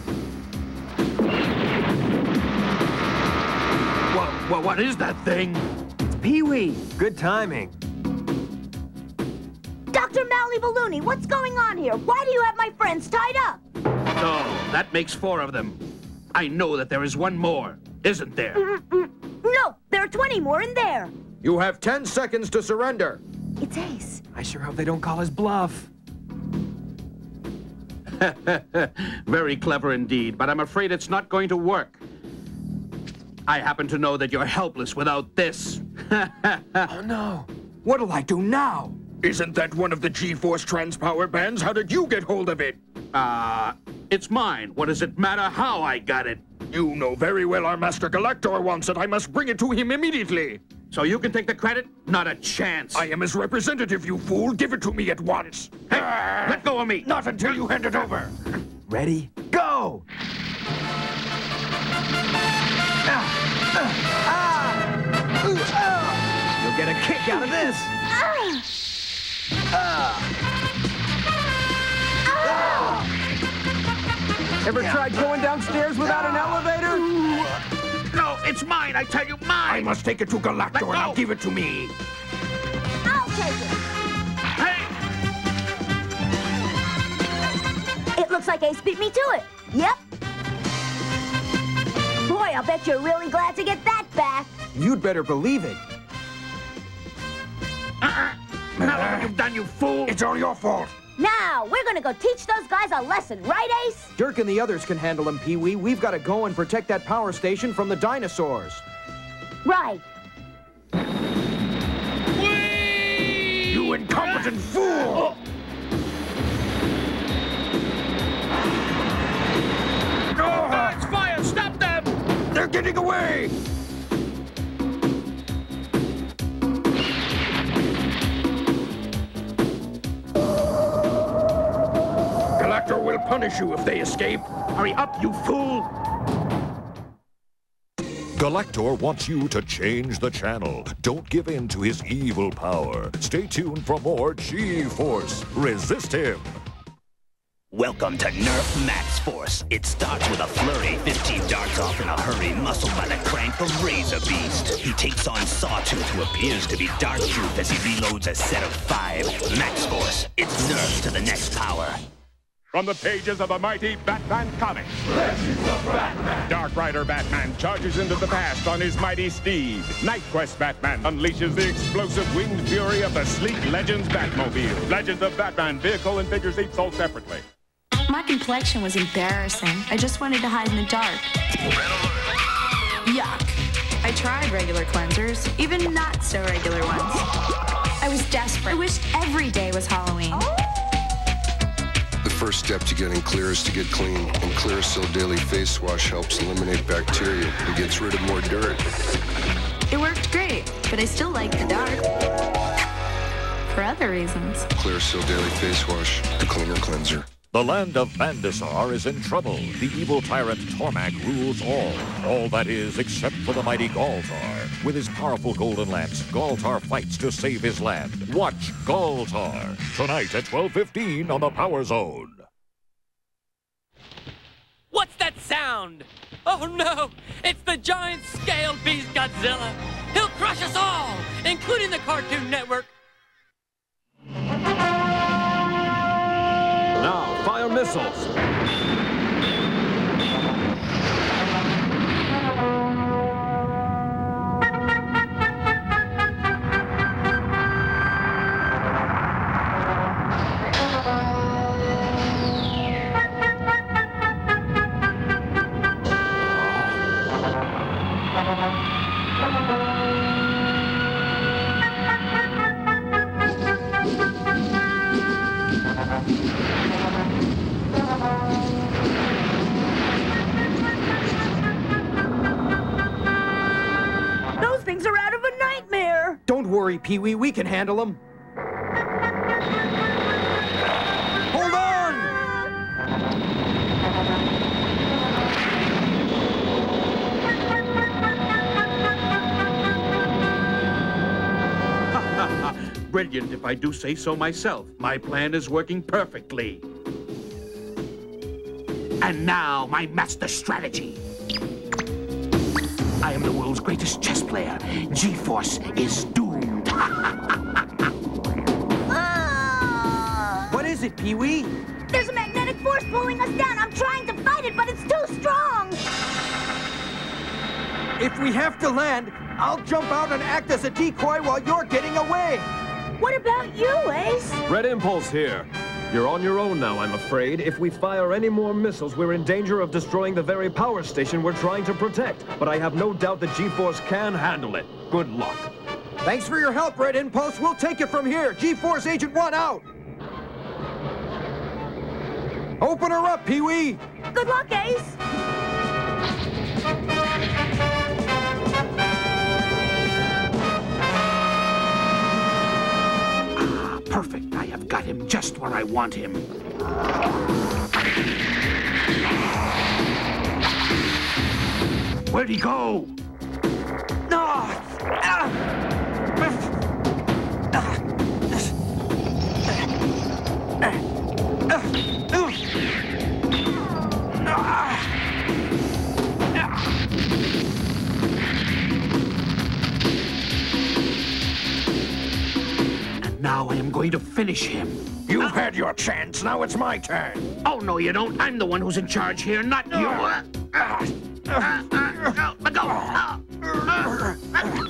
What, what, what is that thing? It's Pee-wee. Good timing. Doctor Malibaluni, what's going on here? Why do you have my friends tied up? Oh, that makes four of them. I know that there is one more, isn't there? Mm-mm. No, there are twenty more in there. You have ten seconds to surrender. It's Ace. I sure hope they don't call us bluff. Very clever indeed, but I'm afraid it's not going to work. I happen to know that you're helpless without this. Oh, no. What'll I do now? Isn't that one of the G-Force trans-power bands? How did you get hold of it? Uh, it's mine. What does it matter how I got it? You know very well our Master Galactor wants it. I must bring it to him immediately. So you can take the credit? Not a chance. I am his representative, you fool. Give it to me at once. Hey, let go of me. Not until you hand it over. Ready? Go! You'll get a kick out of this. Ever tried going downstairs without an elevator? No, it's mine. I tell you, mine. I must take it to Galactor and now give it to me. I'll take it. Hey! It looks like Ace beat me to it. Yep. Boy, I'll bet you're really glad to get that back. You'd better believe it. Uh-uh. Now look what you've done, you fool. It's all your fault. Now, we're gonna go teach those guys a lesson, right, Ace? Dirk and the others can handle him, Pee-wee. We've got to go and protect that power station from the dinosaurs. Right. Whee! You incompetent fool! Oh, it's fire! Stop them! They're getting away! Galactor will punish you if they escape. Hurry up, you fool! Galactor wants you to change the channel. Don't give in to his evil power. Stay tuned for more G-Force. Resist him. Welcome to Nerf Max Force. It starts with a flurry, fifteen darts off in a hurry, muscled by the crank of Razor Beast. He takes on Sawtooth, who appears to be dart-proof as he reloads a set of five. Max Force, it's Nerf to the next power. From the pages of the mighty Batman comics. Legends of Batman. Dark Rider Batman charges into the past on his mighty steed. Night Quest Batman unleashes the explosive winged fury of the sleek Legends Batmobile. Legends of Batman vehicle and figure seats sold separately. My complexion was embarrassing. I just wanted to hide in the dark. Yuck. I tried regular cleansers, even not so regular ones. I was desperate. I wished every day was Halloween. The first step to getting clear is to get clean, and Clearasil Daily Face Wash helps eliminate bacteria and gets rid of more dirt. It worked great, but I still like the dark. For other reasons. Clearasil Daily Face Wash, the cleaner cleanser. The land of Bandasar is in trouble. The evil tyrant Tormak rules all. All that is except for the mighty Galtar. With his powerful golden lance, Galtar fights to save his land. Watch Galtar tonight at twelve fifteen on the Power Zone. What's that sound? Oh no! It's the giant scale beast Godzilla! He'll crush us all, including the Cartoon Network! Now, fire missiles! Those things are out of a nightmare! Don't worry, Pee-wee, we can handle them. Hold on! Brilliant, if I do say so myself. My plan is working perfectly. And now, my master strategy. I am the world's greatest chess player. G-Force is doomed. What is it, Pee-wee? There's a magnetic force pulling us down. I'm trying to fight it, but it's too strong. If we have to land, I'll jump out and act as a decoy while you're getting away. What about you, Ace? Red Impulse here. You're on your own now, I'm afraid. If we fire any more missiles, we're in danger of destroying the very power station we're trying to protect. But I have no doubt that G-Force can handle it. Good luck. Thanks for your help, Red Impulse. We'll take it from here. G-Force Agent one out. Open her up, Pee-wee. Good luck, Ace. Perfect. I have got him just where I want him. Where'd he go? No! Now I am going to finish him. You've had your chance. Now it's my turn. Oh, no, you don't. I'm the one who's in charge here, not you. Uh, uh, uh, uh, let go. Uh, uh, uh.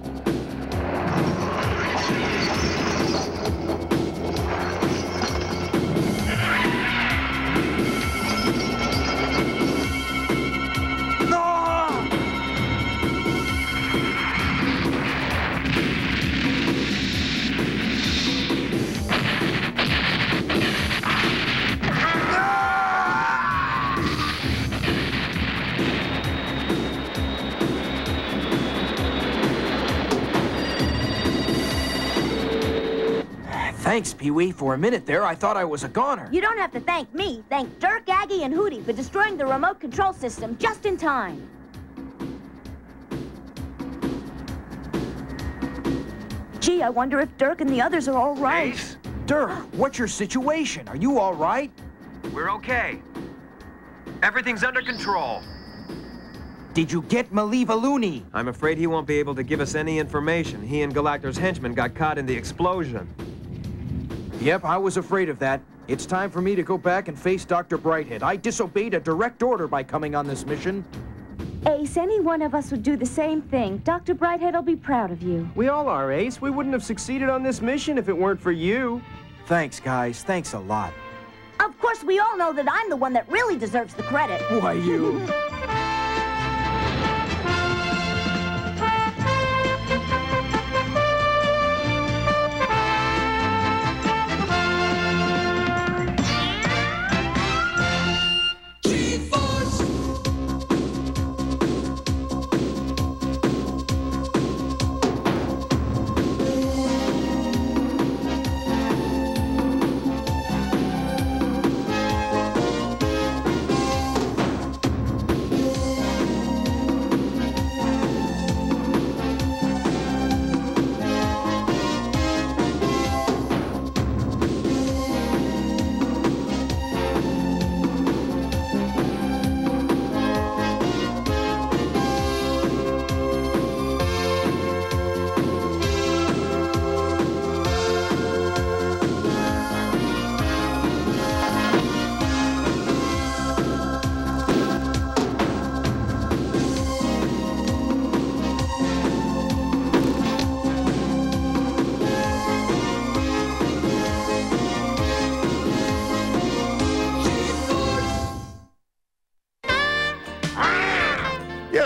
Thanks, Pee-wee. For a minute there, I thought I was a goner. You don't have to thank me. Thank Dirk, Aggie, and Hootie for destroying the remote control system just in time. Gee, I wonder if Dirk and the others are all right. Ace? Dirk, what's your situation? Are you all right? We're okay. Everything's under control. Did you get Maliva Looney? I'm afraid he won't be able to give us any information. He and Galactor's henchmen got caught in the explosion. Yep, I was afraid of that. It's time for me to go back and face Doctor Brighthead. I disobeyed a direct order by coming on this mission. Ace, any one of us would do the same thing. Doctor Brighthead will be proud of you. We all are, Ace. We wouldn't have succeeded on this mission if it weren't for you. Thanks, guys. Thanks a lot. Of course, we all know that I'm the one that really deserves the credit. Why, you...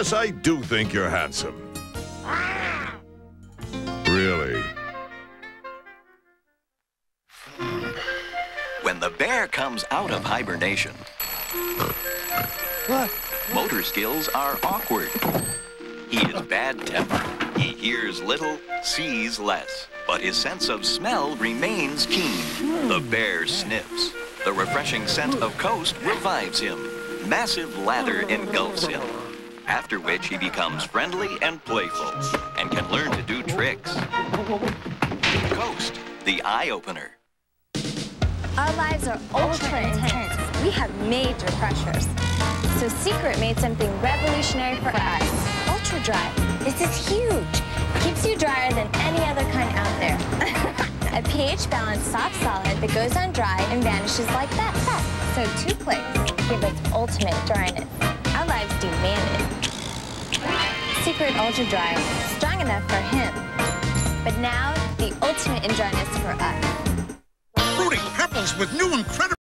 Yes, I do think you're handsome. Really? When the bear comes out of hibernation, What? motor skills are awkward. He is bad-tempered. He hears little, sees less, but his sense of smell remains keen. The bear sniffs. The refreshing scent of Coast revives him. Massive lather engulfs him, after which he becomes friendly and playful and can learn to do tricks. Coast, the eye-opener. Our lives are ultra intense. We have major pressures. So Secret made something revolutionary for us. Ultra Dry. This is huge. Keeps you drier than any other kind out there. A pH-balanced soft solid that goes on dry and vanishes like that. So two clicks give its ultimate dryness. Our lives demand it. Secret Ultra Dry. Strong enough for him. But now, the ultimate in dryness for us. Fruity Pebbles with new incredible